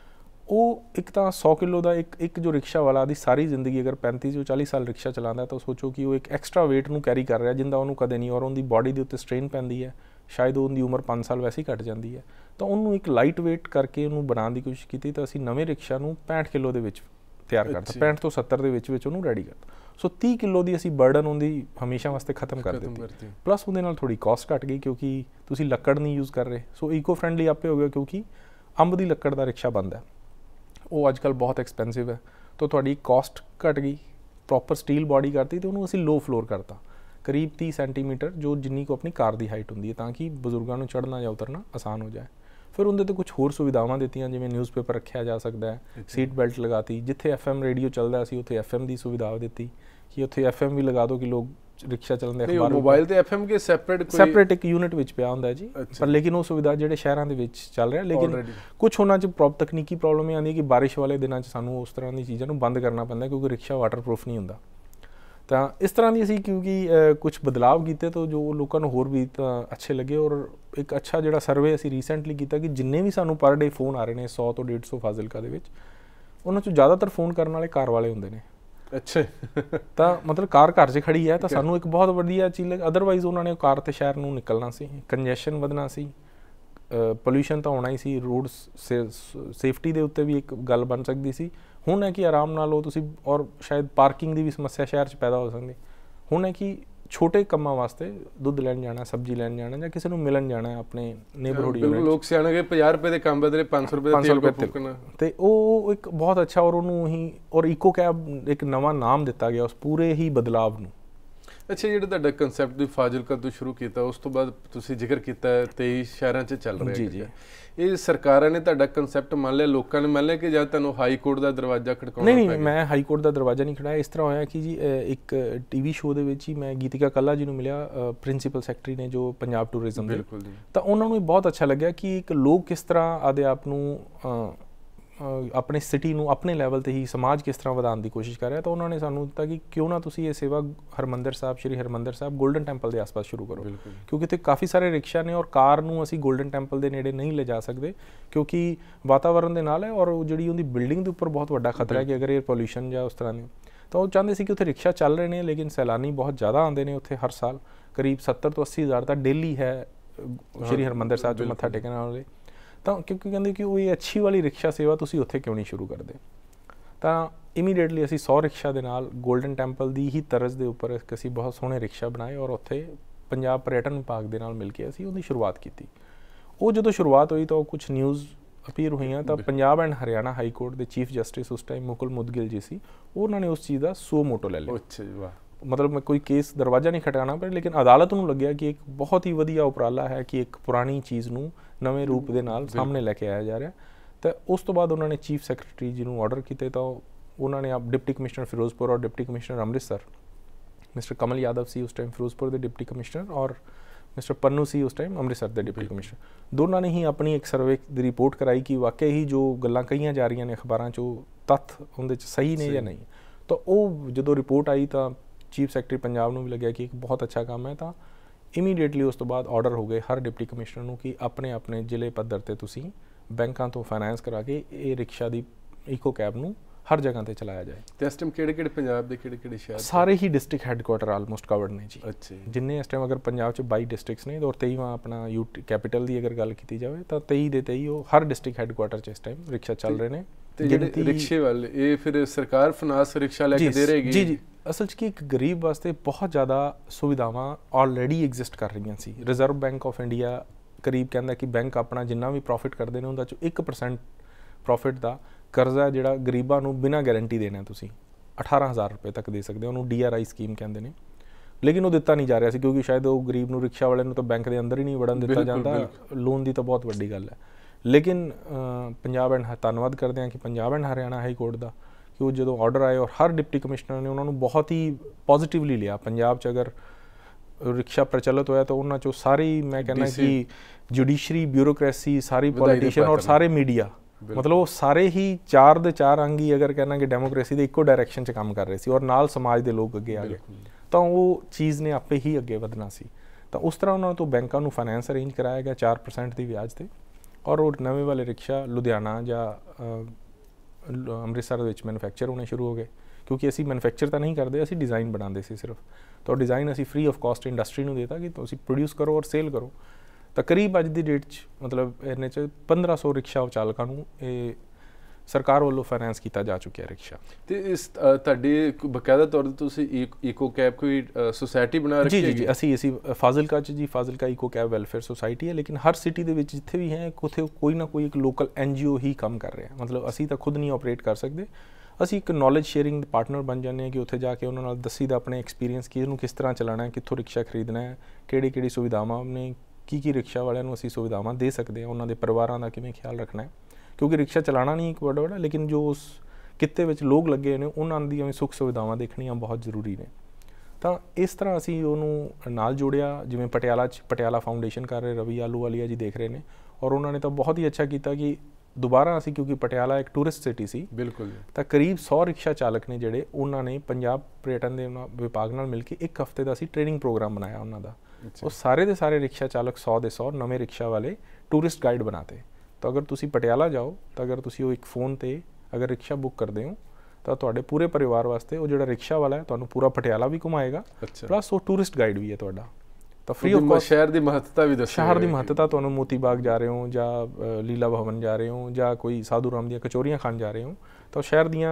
ਉਹ ਇੱਕ ਤਾਂ ਸੌ ਕਿਲੋ ਦਾ ਇੱਕ ਇੱਕ ਜੋ ਰਿਕਸ਼ਾ ਵਾਲਾ ਦੀ ਸਾਰੀ ਜ਼ਿੰਦਗੀ ਅਗਰ ਪੈਂਤੀ ਤੋਂ ਚਾਲੀ ਸਾਲ ਰਿਕਸ਼ਾ ਚਲਾਉਂਦਾ ਤਾਂ ਸੋਚੋ ਕਿ ਉਹ ਇੱਕ ਐਕਸਟਰਾ ਵੇਟ ਨੂੰ ਕੈਰੀ ਕਰ ਰਿਹਾ ਜਿੰਦਾ ਉਹਨੂੰ ਕਦੇ ਨਹੀਂ, ਔਰ ਉਹਦੀ ਬਾਡੀ ਦੇ ਉੱਤੇ ਸਟ੍ਰੇਨ ਪੈਂਦੀ ਹੈ, ਸ਼ਾਇਦ ਉਹਦੀ ਉਮਰ ਪੰਜ ਸਾਲ ਵੈਸੇ ਹੀ ਘੱਟ ਜਾਂਦੀ ਹੈ। ਤਾਂ ਉਹਨੂੰ ਇੱਕ ਲਾਈਟ ਵੇਟ ਕਰਕੇ ਉਹਨੂੰ ਬਣਾਉਣ ਦੀ ਕੋਸ਼ਿਸ਼ ਕੀਤੀ, ਤਾਂ ਅਸੀਂ ਨਵੇਂ ਰਿਕਸ਼ਾ ਨੂੰ ਪੈਂਹਠ ਕਿਲੋ ਦੇ ਵਿੱਚ ਤਿਆਰ ਕਰਤਾ, ਪੈਂਹਠ ਤੋਂ ਸੱਤਰ ਦੇ ਵਿੱਚ ਵਿੱਚ ਉਹਨੂੰ ਰੈਡੀ ਕਰਤਾ। ਸੋ ਤੀਹ ਕਿਲੋ ਦੀ ਅਸੀਂ ਬਰਡਨ ਉਹਦੀ ਹਮੇਸ਼ਾ ਵਾਸਤੇ ਖਤਮ ਕਰ ਦਿੱਤੀ, ਪਲੱਸ ਉਹਦੇ ਨਾਲ ਥੋੜ੍ਹੀ ਕਾਸਟ ਘੱਟ ਗਈ ਕਿਉਂਕਿ ਤੁਸੀਂ ਲੱਕੜ ਨਹੀਂ ਯੂਜ਼ ਕਰ ਰਹੇ। ਸੋ ਈਕੋ ਫਰੈਂਡਲੀ ਆਪੇ ਹੋ ਗਿਆ ਕਿਉਂਕਿ ਅੰਬ ਦੀ ਲੱਕੜ ਦਾ ਰਿਕਸ਼ਾ ਬਣਦਾ, ਉਹ ਅੱਜ ਕੱਲ੍ਹ ਬਹੁਤ ਐਕਸਪੈਂਸਿਵ ਹੈ। ਤਾਂ ਤੁਹਾਡੀ ਕਾਸਟ ਘੱਟ ਗਈ, ਪ੍ਰੋਪਰ ਸਟੀਲ ਬਾਡੀ ਕਰਤੀ, ਅਤੇ ਉਹਨੂੰ ਅਸੀਂ ਲੋ ਫਲੋਰ ਕਰਤਾ ਕਰੀਬ ਤੀਹ ਸੈਂਟੀਮੀਟਰ, ਜੋ ਜਿੰਨੀ ਕੁ ਆਪਣੀ ਕਾਰ ਦੀ ਹਾਈਟ ਹੁੰਦੀ ਹੈ, ਤਾਂ ਕਿ ਬਜ਼ੁਰਗਾਂ ਨੂੰ ਚੜ੍ਹਨਾ ਜਾਂ ਉਤਰਨਾ ਆਸਾਨ ਹੋ ਜਾਏ। ਫਿਰ ਉਹਦੇ 'ਤੇ ਕੁਛ ਹੋਰ ਸੁਵਿਧਾਵਾਂ ਦਿੱਤੀਆਂ, ਜਿਵੇਂ ਨਿਊਜ਼ਪੇਪਰ ਰੱਖਿਆ ਜਾ ਸਕਦਾ ਹੈ, ਸੀਟ ਬੈਲਟ ਲਗਾਤੀ, ਜਿੱਥੇ ਐਫ ਐਮ ਰੇਡੀਓ ਚੱਲਦਾ ਸੀ ਉੱਥੇ ਐਫ ਐਮ ਦੀ ਸੁਵਿਧਾ ਦਿੱਤੀ ਕਿ ਉੱਥੇ ਐਫ ਐਮ ਵੀ ਲਗਾ ਦਿਓ ਕਿ ਲੋਕ ਰਿਕਸ਼ਾ ਚੱਲਣ ਦੇ ਅਖਬਾਰ ਮੋਬਾਈਲ ਤੇ ਐਫ ਐਮ ਕੇ ਸੈਪਰੇਟ ਸੈਪਰੇਟ ਇੱਕ ਯੂਨਿਟ ਵਿੱਚ ਪਿਆ ਹੁੰਦਾ ਜੀ। ਪਰ ਲੇਕਿਨ ਉਹ ਸੁਵਿਧਾ ਜਿਹੜੇ ਸ਼ਹਿਰਾਂ ਦੇ ਵਿੱਚ ਚੱਲ ਰਿਹਾ, ਲੇਕਿਨ ਕੁਛ ਉਹਨਾਂ 'ਚ ਪ੍ਰੋਬ ਤਕਨੀਕੀ ਪ੍ਰੋਬਲਮ ਇਹ ਆਉਂਦੀ ਕਿ ਬਾਰਿਸ਼ ਵਾਲੇ ਦਿਨਾਂ 'ਚ ਸਾਨੂੰ ਉਸ ਤਰ੍ਹਾਂ ਦੀ ਚੀਜ਼ਾਂ ਨੂੰ ਬੰਦ ਕਰਨਾ ਪੈਂਦਾ ਕਿਉਂਕਿ ਰਿਕਸ਼ਾ ਵਾਟਰਪ੍ਰੂਫ ਨਹੀਂ ਹੁੰਦਾ। ਤਾਂ ਇਸ ਤਰ੍ਹਾਂ ਦੀ ਅਸੀਂ ਕਿਉਂਕਿ ਕੁਛ ਬਦਲਾਵ ਕੀਤੇ ਤਾਂ ਜੋ ਲੋਕਾਂ ਨੂੰ ਹੋਰ ਵੀ ਤਾਂ ਅੱਛੇ ਲੱਗੇ। ਔਰ ਇੱਕ ਅੱਛਾ ਜਿਹੜਾ ਸਰਵੇ ਅਸੀਂ ਰੀਸੈਂਟਲੀ ਕੀਤਾ ਕਿ ਜਿੰਨੇ ਵੀ ਸਾਨੂੰ ਪਰ ਡੇ ਫੋਨ ਆ ਰਹੇ ਨੇ ਸੌ ਤੋਂ ਡੇਢ ਸੌ ਫਾਜ਼ਿਲਕਾ ਦੇ ਵਿੱਚ, ਉਹਨਾਂ 'ਚੋਂ ਜ਼ਿਆਦਾਤਰ ਫੋਨ ਕਰਨ ਵਾਲੇ ਕਾਰ ਵਾਲੇ ਹੁੰਦੇ ਨੇ। ਅੱਛਾ। ਤਾਂ ਮਤਲਬ ਕਾਰ ਘਰ 'ਚ ਖੜੀ ਹੈ ਤਾਂ ਸਾਨੂੰ ਇੱਕ ਬਹੁਤ ਵਧੀਆ ਚੀਜ਼ ਲੱਗੀ। ਅਦਰਵਾਈਜ਼ ਉਹਨਾਂ ਨੇ ਕਾਰ 'ਤੇ ਸ਼ਹਿਰ ਨੂੰ ਨਿਕਲਣਾ ਸੀ, ਕੰਜੈਸ਼ਨ ਵਧਣਾ ਸੀ, ਪੋਲਿਊਸ਼ਨ ਤਾਂ ਹੋਣਾ ਹੀ ਸੀ, ਰੋਡ ਸੇਫਟੀ ਦੇ ਉੱਤੇ ਵੀ ਇੱਕ ਗੱਲ ਬਣ ਸਕਦੀ ਸੀ। ਹੁਣ ਹੈ ਕਿ ਆਰਾਮ ਨਾਲ ਉਹ ਤੁਸੀਂ, ਔਰ ਸ਼ਾਇਦ ਪਾਰਕਿੰਗ ਦੀ ਵੀ ਸਮੱਸਿਆ ਸ਼ਹਿਰ 'ਚ ਪੈਦਾ ਹੋ ਸਕਦੀ। ਹੁਣ ਹੈ ਕਿ ਛੋਟੇ ਕੰਮਾਂ ਵਾਸਤੇ ਦੁੱਧ ਲੈਣ ਜਾਣਾ, ਸਬਜ਼ੀ ਲੈਣ ਜਾਣਾ, ਜਾਂ ਕਿਸੇ ਨੂੰ ਮਿਲਣ ਜਾਣਾ ਆਪਣੇ ਨੇਬਰਹੁੱਡ ਯੂਨਿਟ, ਲੋਕ ਸਿਆਣੇ ਪੰਜਾਹ ਰੁਪਏ ਦੇ ਕੰਮ ਬਦਲੇ ਪੰਜ ਸੌ ਰੁਪਏ ਦਾ ਤੇਲ ਫੂਕਣਾ, ਤੇ ਉਹ ਇੱਕ ਬਹੁਤ ਅੱਛਾ। ਔਰ ਉਹਨੂੰ ਹੀ ਔਰ ਈਕੋ ਕੈਬ ਇੱਕ ਨਵਾਂ ਨਾਮ ਦਿੱਤਾ ਗਿਆ ਉਸ ਪੂਰੇ ਹੀ ਬਦਲਾਵ ਨੂੰ। ਅੱਛਾ, ਜਿਹੜਾ ਤੁਹਾਡਾ ਕਨਸੈਪਟ ਤੁਸੀਂ ਫਾਜ਼ਿਲਕਾ ਤੋਂ ਸ਼ੁਰੂ ਕੀਤਾ, ਉਸ ਤੋਂ ਬਾਅਦ ਤੁਸੀਂ ਜ਼ਿਕਰ ਕੀਤਾ ਤੇਈ ਸ਼ਹਿਰਾਂ 'ਚ ਚੱਲ ਰਿਹਾ ਜੀ ਜੀ, ਇਹ ਸਰਕਾਰਾਂ ਨੇ ਤੁਹਾਡਾ ਕਨਸੈਪਟ ਮੰਨ ਲਿਆ, ਲੋਕਾਂ ਨੇ ਮੰਨ ਲਿਆ ਕਿ ਜਾਂ ਤੁਹਾਨੂੰ ਹਾਈ ਕੋਰਟ ਦਾ ਦਰਵਾਜ਼ਾ ਖੜਕਾਉਣਾ? ਨਹੀਂ ਨਹੀਂ, ਮੈਂ ਹਾਈ ਕੋਰਟ ਦਾ ਦਰਵਾਜ਼ਾ ਨਹੀਂ ਖੜਾਇਆ। ਇਸ ਤਰ੍ਹਾਂ ਹੋਇਆ ਕਿ ਜੀ ਇੱਕ ਟੀਵੀ ਸ਼ੋਅ ਦੇ ਵਿੱਚ ਹੀ ਮੈਂ ਗੀਤਿਕਾ ਕੱਲਾ ਜੀ ਨੂੰ ਮਿਲਿਆ, ਪ੍ਰਿੰਸੀਪਲ ਸੈਕਟਰੀ ਨੇ ਜੋ ਪੰਜਾਬ ਟੂਰਿਜ਼ਮ ਦੇ। ਬਿਲਕੁਲ ਜੀ। ਤਾਂ ਉਹਨਾਂ ਨੂੰ ਬਹੁਤ ਅੱਛਾ ਲੱਗਿਆ ਕਿ ਇੱਕ ਲੋਕ ਕਿਸ ਤਰ੍ਹਾਂ ਆਪਦੇ ਆਪ ਨੂੰ, ਆਪਣੇ ਸਿਟੀ ਨੂੰ ਆਪਣੇ ਲੈਵਲ 'ਤੇ ਹੀ ਸਮਾਜ ਕਿਸ ਤਰ੍ਹਾਂ ਵਧਾਉਣ ਦੀ ਕੋਸ਼ਿਸ਼ ਕਰ ਰਿਹਾ। ਤਾਂ ਉਹਨਾਂ ਨੇ ਸਾਨੂੰ ਦਿੱਤਾ ਕਿ ਕਿਉਂ ਨਾ ਤੁਸੀਂ ਇਹ ਸੇਵਾ ਹਰਿਮੰਦਰ ਸਾਹਿਬ, ਸ਼੍ਰੀ ਹਰਿਮੰਦਰ ਸਾਹਿਬ ਗੋਲਡਨ ਟੈਂਪਲ ਦੇ ਆਸ-ਪਾਸ ਸ਼ੁਰੂ ਕਰੋ, ਕਿਉਂਕਿ ਇੱਥੇ ਕਾਫੀ ਸਾਰੇ ਰਿਕਸ਼ਾ ਨੇ ਔਰ ਕਾਰ ਨੂੰ ਅਸੀਂ ਗੋਲਡਨ ਟੈਂਪਲ ਦੇ ਨੇੜੇ ਨਹੀਂ ਲਿਜਾ ਸਕਦੇ ਕਿਉਂਕਿ ਵਾਤਾਵਰਨ ਦੇ ਨਾਲ ਹੈ, ਔਰ ਜਿਹੜੀ ਉਹਦੀ ਬਿਲਡਿੰਗ ਦੇ ਉੱਪਰ ਬਹੁਤ ਵੱਡਾ ਖਤਰਾ ਹੈ ਕਿ ਅਗਰ ਏਅਰ ਪੋਲਿਊਸ਼ਨ ਜਾਂ ਉਸ ਤਰ੍ਹਾਂ ਦੀ। ਤਾਂ ਉਹ ਚਾਹੁੰਦੇ ਸੀ ਕਿ ਉੱਥੇ ਰਿਕਸ਼ਾ ਚੱਲ ਰਹੇ ਨੇ, ਲੇਕਿਨ ਸੈਲਾਨੀ ਬਹੁਤ ਜ਼ਿਆਦਾ ਆਉਂਦੇ ਨੇ ਉੱਥੇ ਹਰ ਸਾਲ, ਕਰੀਬ ਸੱਤਰ ਤੋਂ ਅੱਸੀ ਹਜ਼ਾਰ ਤਾਂ ਡੇਲੀ ਹੈ ਸ਼੍ਰੀ ਹਰਿਮੰਦਰ ਸਾਹਿਬ 'ਚ ਮੱਥਾ ਟੇਕਣ ਵਾਲੇ। ਤਾਂ ਕਿਉਂਕਿ ਕਹਿੰਦੇ ਕਿ ਉਹ ਇਹ ਅੱਛੀ ਵਾਲੀ ਰਿਕਸ਼ਾ ਸੇਵਾ ਤੁਸੀਂ ਉੱਥੇ ਕਿਉਂ ਨਹੀਂ ਸ਼ੁਰੂ ਕਰਦੇ। ਤਾਂ ਇਮੀਡੀਏਟਲੀ ਅਸੀਂ ਸੌ ਰਿਕਸ਼ਾ ਦੇ ਨਾਲ ਗੋਲਡਨ ਟੈਂਪਲ ਦੀ ਹੀ ਤਰਜ਼ ਦੇ ਉੱਪਰ ਅਸੀਂ ਬਹੁਤ ਸੋਹਣੇ ਰਿਕਸ਼ਾ ਬਣਾਏ, ਔਰ ਉੱਥੇ ਪੰਜਾਬ ਪਰਯਟਨ ਵਿਭਾਗ ਦੇ ਨਾਲ ਮਿਲ ਕੇ ਅਸੀਂ ਉਹਦੀ ਸ਼ੁਰੂਆਤ ਕੀਤੀ। ਉਹ ਜਦੋਂ ਸ਼ੁਰੂਆਤ ਹੋਈ ਤਾਂ ਉਹ ਕੁਛ ਨਿਊਜ਼ ਅਪੀਅਰ ਹੋਈਆਂ, ਤਾਂ Punjab and Haryana High Court ਦੇ ਚੀਫ ਜਸਟਿਸ ਉਸ ਟਾਈਮ ਮੁਕੁਲ ਮੁਦਗਿਲ ਜੀ ਸੀ, ਉਹਨਾਂ ਨੇ ਉਸ ਚੀਜ਼ ਦਾ ਸੋ ਮੋਟੋ ਲੈ ਲਿਆ। ਅੱਛਾ ਜੀ, ਵਾਹ। ਮਤਲਬ ਮੈਂ ਕੋਈ ਕੇਸ ਦਰਵਾਜ਼ਾ ਨਹੀਂ ਖਟਕਾਉਣਾ ਪਿਆ, ਲੇਕਿਨ ਅਦਾਲਤ ਨੂੰ ਲੱਗਿਆ ਕਿ ਇੱਕ ਬਹੁਤ ਹੀ ਵਧੀਆ ਉਪਰਾਲਾ ਹੈ ਕਿ ਇੱਕ ਪੁਰਾਣੀ ਚੀਜ਼ ਨੂੰ ਨਵੇਂ ਰੂਪ ਦੇ ਨਾਲ ਸਾਹਮਣੇ ਲੈ ਕੇ ਆਇਆ ਜਾ ਰਿਹਾ। ਤਾਂ ਉਸ ਤੋਂ ਬਾਅਦ ਉਹਨਾਂ ਨੇ ਚੀਫ ਸੈਕਟਰੀ ਜੀ ਨੂੰ ਆਰਡਰ ਕੀਤੇ, ਤਾਂ ਉਹਨਾਂ ਨੇ ਆਪ ਡਿਪਟੀ ਕਮਿਸ਼ਨਰ ਫਿਰੋਜ਼ਪੁਰ ਔਰ deputy commissioner Amritsar mister Kamal Yadav ਸੀ ਉਸ ਟਾਈਮ ਫਿਰੋਜ਼ਪੁਰ ਦੇ ਡਿਪਟੀ ਕਮਿਸ਼ਨਰ, ਔਰ ਮਿਸਟਰ ਪੰਨੂ ਸੀ ਉਸ ਟਾਈਮ ਅੰਮ੍ਰਿਤਸਰ ਦੇ ਡਿਪਟੀ ਕਮਿਸ਼ਨਰ, ਦੋਨਾਂ ਨੇ ਹੀ ਆਪਣੀ ਇੱਕ ਸਰਵੇ ਦੀ ਰਿਪੋਰਟ ਕਰਾਈ ਕਿ ਵਾਕਈ ਹੀ ਜੋ ਗੱਲਾਂ ਕਹੀਆਂ ਜਾ ਰਹੀਆਂ ਨੇ ਅਖਬਾਰਾਂ 'ਚ ਉਹ ਤੱਥ ਉਹਦੇ 'ਚ ਸਹੀ ਨੇ ਜਾਂ ਨਹੀਂ। ਤਾਂ ਉਹ ਜਦੋਂ ਰਿਪੋਰਟ ਆਈ ਤਾਂ ਚੀਫ ਸੈਕਟਰੀ ਪੰਜਾਬ ਨੂੰ ਵੀ ਲੱਗਿਆ ਕਿ ਇੱਕ ਬਹੁਤ ਅੱਛਾ ਕੰਮ ਹੈ, ਤਾਂ ਇਮੀਡੀਏਟਲੀ ਉਸ ਤੋਂ ਬਾਅਦ ਆਰਡਰ ਹੋ ਗਏ ਹਰ ਡਿਪਟੀ ਕਮਿਸ਼ਨਰ ਨੂੰ ਕਿ ਆਪਣੇ ਆਪਣੇ ਜ਼ਿਲ੍ਹੇ ਪੱਧਰ 'ਤੇ ਤੁਸੀਂ ਬੈਂਕਾਂ ਤੋਂ ਫਾਈਨੈਂਸ ਕਰਾ ਕੇ ਇਹ ਰਿਕਸ਼ਾ ਦੀ ਈਕੋ ਕੈਬ ਨੂੰ ਹਰ ਜਗ੍ਹਾ ਤੇ ਚਲਾਇਆ ਜਾਏ। ਤੇ ਇਸ ਟਾਈਮ ਕਿਹੜੇ ਕਿਹੜੇ ਪੰਜਾਬ ਦੇ ਕਿਹੜੇ ਕਿਹੜੇ ਸ਼ਹਿਰ? ਸਾਰੇ ਹੀ ਡਿਸਟ੍ਰਿਕਟ ਹੈੱਡਕੁਆਟਰ ਆਲਮੋਸਟ ਕਵਰਡ ਨੇ ਜੀ। ਅੱਛਾ, ਜਿੰਨੇ ਇਸ ਟਾਈਮ ਅਗਰ ਪੰਜਾਬ 'ਚ ਬਾਈ ਡਿਸਟ੍ਰਿਕਟਸ ਨੇ ਔਰ ਤੇਈਵਾਂ ਆਪਣਾ ਯੂ ਕੈਪੀਟਲ ਦੀ ਅਗਰ ਗੱਲ ਕੀਤੀ ਜਾਵੇ ਤਾਂ ਤੇਈ ਦੇ ਤੇਈ ਉਹ ਹਰ ਡਿਸਟ੍ਰਿਕਟ ਹੈੱਡਕੁਆਟਰ 'ਚ ਇਸ ਟਾਈਮ ਰਿਕਸ਼ਾ ਚੱਲ ਰਹੇ ਨੇ। ਤੇ ਜਿਹੜੇ ਰਿਕਸ਼ੇ ਵਾਲੇ ਇਹ ਫਿਰ ਸਰਕਾਰ ਫਾਈਨਾਂਸ ਰਿਕਸ਼ਾ ਲੈ ਕੇ ਦੇ ਰਹੇਗੀ? ਜੀ ਜੀ, ਅਸਲ 'ਚ ਕੀ ਇੱਕ ਗਰੀਬ ਵਾਸਤੇ ਬਹੁਤ ਜ਼ਿਆਦਾ ਸੁਵਿਧਾਵਾਂ ਆਲਰੇਡੀ ਐਗਜ਼ਿਸਟ ਕਰ ਰਹੀਆਂ ਸੀ। ਰਿਜ਼ਰਵ ਬੈਂਕ ਆਫ ਇੰਡੀਆ ਕਰੀਬ ਕਹਿੰਦਾ ਕਿ ਬੈਂਕ ਆਪਣਾ ਜਿੰਨਾ ਵੀ ਪ੍ਰੋਫਿਟ ਕਰਦੇ ਨੇ ਉਹਦਾ 'ਚੋਂ ਇੱਕ ਪਰਸੈਂਟ ਪ੍ਰੋਫਿਟ ਦਾ ਕਰਜ਼ਾ ਜਿਹੜਾ ਗਰੀਬਾਂ ਨੂੰ ਬਿਨਾਂ ਗਾਰੰਟੀ ਦੇਣਾ ਤੁਸੀਂ ਅਠਾਰਾਂ ਹਜ਼ਾਰ ਰੁਪਏ ਤੱਕ ਦੇ ਸਕਦੇ ਹੋ, ਉਹਨੂੰ ਡੀ ਆਰ ਆਈ ਸਕੀਮ ਕਹਿੰਦੇ ਨੇ। ਲੇਕਿਨ ਉਹ ਦਿੱਤਾ ਨਹੀਂ ਜਾ ਰਿਹਾ ਸੀ ਕਿਉਂਕਿ ਸ਼ਾਇਦ ਉਹ ਗਰੀਬ ਨੂੰ ਰਿਕਸ਼ਾ ਵਾਲੇ ਨੂੰ ਤਾਂ ਬੈਂਕ ਦੇ ਅੰਦਰ ਹੀ ਨਹੀਂ ਵੜਨ ਦਿੱਤਾ ਜਾਂਦਾ, ਲੋਨ ਦੀ ਤਾਂ ਬਹੁਤ ਵੱਡੀ ਗੱਲ ਹੈ। ਲੇਕਿਨ ਪੰਜਾਬ ਐਂਡ ਧੰਨਵਾਦ ਕਰਦੇ ਹਾਂ ਕਿ Punjab and Haryana High Court ਦਾ ਕਿ ਉਹ ਜਦੋਂ ਆਰਡਰ ਆਏ ਔਰ ਹਰ ਡਿਪਟੀ ਕਮਿਸ਼ਨਰ ਨੇ ਉਹਨਾਂ ਨੂੰ ਬਹੁਤ ਹੀ ਪੋਜ਼ੀਟਿਵਲੀ ਲਿਆ। ਪੰਜਾਬ 'ਚ ਅਗਰ ਰਿਕਸ਼ਾ ਪ੍ਰਚਲਿਤ ਹੋਇਆ ਤਾਂ ਉਹਨਾਂ 'ਚੋਂ ਸਾਰੀ ਮੈਂ ਕਹਿੰਦਾ ਕਿ ਜੁਡੀਸ਼ਰੀ ਬਿਊਰੋਕ੍ਰੇਸੀ, ਸਾਰੀ ਪੋਲੀਟੀਸ਼ੀਅਨ ਔਰ ਸਾਰੇ ਮੀਡੀਆ, ਮਤਲਬ ਉਹ ਸਾਰੇ ਹੀ ਚਾਰ ਦੇ ਚਾਰ ਅੰਗ ਹੀ ਅਗਰ ਕਹਿਣਾ ਕਿ ਡੈਮੋਕ੍ਰੇਸੀ ਦੇ ਇੱਕੋ ਡਾਇਰੈਕਸ਼ਨ 'ਚ ਕੰਮ ਕਰ ਰਹੇ ਸੀ ਔਰ ਨਾਲ ਸਮਾਜ ਦੇ ਲੋਕ ਅੱਗੇ ਆ ਗਏ, ਤਾਂ ਉਹ ਚੀਜ਼ ਨੇ ਆਪੇ ਹੀ ਅੱਗੇ ਵਧਣਾ ਸੀ। ਤਾਂ ਉਸ ਤਰ੍ਹਾਂ ਉਹਨਾਂ ਤੋਂ ਬੈਂਕਾਂ ਨੂੰ ਫਾਈਨੈਂਸ ਅਰੇਂਜ ਕਰਾਇਆ ਗਿਆ ਚਾਰ ਪਰਸੈਂਟ ਦੀ ਵਿਆਜ 'ਤੇ, ਔਰ ਉਹ ਨਵੇਂ ਵਾਲੇ ਰਿਕਸ਼ਾ ਲੁਧਿਆਣਾ ਜਾਂ ਅੰਮ੍ਰਿਤਸਰ ਦੇ ਵਿੱਚ ਮੈਨੂਫੈਕਚਰ ਹੋਣੇ ਸ਼ੁਰੂ ਹੋ ਗਏ। ਕਿਉਂਕਿ ਅਸੀਂ ਮੈਨੂਫੈਕਚਰ ਤਾਂ ਨਹੀਂ ਕਰਦੇ, ਅਸੀਂ ਡਿਜ਼ਾਈਨ ਬਣਾਉਂਦੇ ਸੀ ਸਿਰਫ, ਤਾਂ ਡਿਜ਼ਾਈਨ ਅਸੀਂ ਫ੍ਰੀ ਆਫ ਕਾਸਟ ਇੰਡਸਟਰੀ ਨੂੰ ਦੇਤਾ ਕਿ ਤੁਸੀਂ ਪ੍ਰੋਡਿਊਸ ਕਰੋ ਔਰ ਸੇਲ ਕਰੋ। ਤਾਂ ਕਰੀਬ ਅੱਜ ਦੀ ਡੇਟ 'ਚ ਮਤਲਬ ਇਹਨੇ 'ਚ ਪੰਦਰਾਂ ਸੌ ਰਿਕਸ਼ਾ ਚਾਲਕਾਂ ਨੂੰ ਇਹ ਸਰਕਾਰ ਵੱਲੋਂ ਫਾਈਨੈਂਸ ਕੀਤਾ ਜਾ ਚੁੱਕਿਆ ਰਿਕਸ਼ਾ। ਤੇ ਇਸ ਤੁਹਾਡੀ ਬਕਾਇਦਾ ਤੌਰ 'ਤੇ ਤੁਸੀਂ ਈਕੋ ਕੈਬ ਕੋਈ ਸੁਸਾਇਟੀ ਬਣਾ ਰੱਖੀ ਹੈ? ਜੀ ਜੀ, ਅਸੀਂ ਅਸੀਂ ਫਾਜ਼ਿਲਕਾ 'ਚ ਜੀ Fazilka eco cab welfare society ਹੈ, ਲੇਕਿਨ ਹਰ ਸਿਟੀ ਦੇ ਵਿੱਚ ਜਿੱਥੇ ਵੀ ਹੈ ਉੱਥੇ ਕੋਈ ਨਾ ਕੋਈ ਇੱਕ ਲੋਕਲ ਐਨ ਜੀ ਓ ਹੀ ਕੰਮ ਕਰ ਰਿਹਾ। ਮਤਲਬ ਅਸੀਂ ਤਾਂ ਖੁਦ ਨਹੀਂ ਆਪਰੇਟ ਕਰ ਸਕਦੇ, ਅਸੀਂ ਇੱਕ ਨੌਲੇਜ ਸ਼ੇਅਰਿੰਗ ਪਾਰਟਨਰ ਬਣ ਜਾਂਦੇ ਹਾਂ ਕਿ ਉੱਥੇ ਜਾ ਕੇ ਉਹਨਾਂ ਨਾਲ ਦੱਸੀ ਦਾ ਆਪਣੇ ਐਕਸਪੀਰੀਅੰਸ ਕਿ ਇਹਨੂੰ ਕਿਸ ਤਰ੍ਹਾਂ ਚਲਾਉਣਾ ਹੈ, ਕਿੱਥੋਂ ਰਿਕਸ਼ਾ ਖਰੀਦਣਾ ਹੈ, ਕਿਹੜੀ ਕਿਹੜੀ ਸੁਵਿਧਾਵਾਂ ਨੇ, ਕੀ ਕੀ ਰਿਕਸ਼ਾ ਵਾਲਿਆਂ ਨੂੰ ਅਸੀਂ ਸੁਵਿਧਾਵਾਂ ਦੇ ਸਕਦੇ ਹਾਂ, ਉਹਨਾਂ ਦੇ ਪਰਿਵਾਰਾਂ ਦਾ ਕਿਵੇਂ ਖਿਆਲ ਰੱਖਣਾ ਹੈ। ਕਿਉਂਕਿ ਰਿਕਸ਼ਾ ਚਲਾਉਣਾ ਨਹੀਂ ਇੱਕ ਵੱਡਾ ਵੱਡਾ, ਲੇਕਿਨ ਜੋ ਉਸ ਕਿੱਤੇ ਵਿੱਚ ਲੋਕ ਲੱਗੇ ਨੇ ਉਹਨਾਂ ਦੀਆਂ ਵੀ ਸੁੱਖ ਸੁਵਿਧਾਵਾਂ ਦੇਖਣੀਆਂ ਬਹੁਤ ਜ਼ਰੂਰੀ ਨੇ। ਤਾਂ ਇਸ ਤਰ੍ਹਾਂ ਅਸੀਂ ਉਹਨੂੰ ਨਾਲ ਜੋੜਿਆ। ਜਿਵੇਂ ਪਟਿਆਲਾ 'ਚ ਪਟਿਆਲਾ ਫਾਊਂਡੇਸ਼ਨ ਕਰ ਰਹੇ ਰਵੀ ਆਲੂਵਾਲੀਆ ਜੀ ਦੇਖ ਰਹੇ ਨੇ, ਔਰ ਉਹਨਾਂ ਨੇ ਤਾਂ ਬਹੁਤ ਹੀ ਅੱਛਾ ਕੀਤਾ ਕਿ ਦੁਬਾਰਾ ਅਸੀਂ, ਕਿਉਂਕਿ ਪਟਿਆਲਾ ਇੱਕ ਟੂਰਿਸਟ ਸਿਟੀ ਸੀ, ਬਿਲਕੁਲ, ਤਾਂ ਕਰੀਬ ਸੌ ਰਿਕਸ਼ਾ ਚਾਲਕ ਨੇ ਜਿਹੜੇ ਉਹਨਾਂ ਨੇ ਪੰਜਾਬ ਪਰਯਟਨ ਦੇ ਵਿਭਾਗ ਨਾਲ ਮਿਲ ਕੇ ਇੱਕ ਹਫ਼ਤੇ ਦਾ ਅਸੀਂ ਟ੍ਰੇਨਿੰਗ ਪ੍ਰੋਗਰਾਮ ਬਣਾਇਆ ਉਹਨਾਂ ਦਾ। ਉਹ ਸਾਰੇ ਦੇ ਸਾਰੇ ਰਿਕਸ਼ਾ ਚਾਲਕ ਸੌ ਦੇ ਸੌ ਨਵੇਂ ਰਿਕਸ਼ਾ ਵਾਲੇ ਟੂਰਿਸਟ ਗਾਈਡ ਬਣਾਤੇ। ਤਾਂ ਅਗਰ ਤੁਸੀਂ ਪਟਿਆਲਾ ਜਾਓ ਤਾਂ ਅਗਰ ਤੁਸੀਂ ਉਹ ਇੱਕ ਫ਼ੋਨ 'ਤੇ ਅਗਰ ਰਿਕਸ਼ਾ ਬੁੱਕ ਕਰਦੇ ਹੋ ਤਾਂ ਤੁਹਾਡੇ ਪੂਰੇ ਪਰਿਵਾਰ ਵਾਸਤੇ ਉਹ ਜਿਹੜਾ ਰਿਕਸ਼ਾ ਵਾਲਾ ਹੈ ਤੁਹਾਨੂੰ ਪੂਰਾ ਪਟਿਆਲਾ ਵੀ ਘੁਮਾਏਗਾ, ਪਲੱਸ ਉਹ ਟੂਰਿਸਟ ਗਾਈਡ ਵੀ ਹੈ ਤੁਹਾਡਾ। ਤਾਂ ਫ੍ਰੀ ਆਫ ਕਾਸਟ ਸ਼ਹਿਰ ਦੀ ਮਹੱਤਤਾ ਵੀ ਦੱਸੋ, ਸ਼ਹਿਰ ਦੀ ਮਹੱਤਤਾ, ਤੁਹਾਨੂੰ ਮੋਤੀ ਬਾਗ ਜਾ ਰਹੇ ਹੋ ਜਾਂ ਲੀਲਾ ਭਵਨ ਜਾ ਰਹੇ ਹੋ ਜਾਂ ਕੋਈ ਸਾਧੂ ਰਾਮ ਦੀਆਂ ਕਚੋਰੀਆਂ ਖਾਣ ਜਾ ਰਹੇ ਹੋ, ਤਾਂ ਸ਼ਹਿਰ ਦੀਆਂ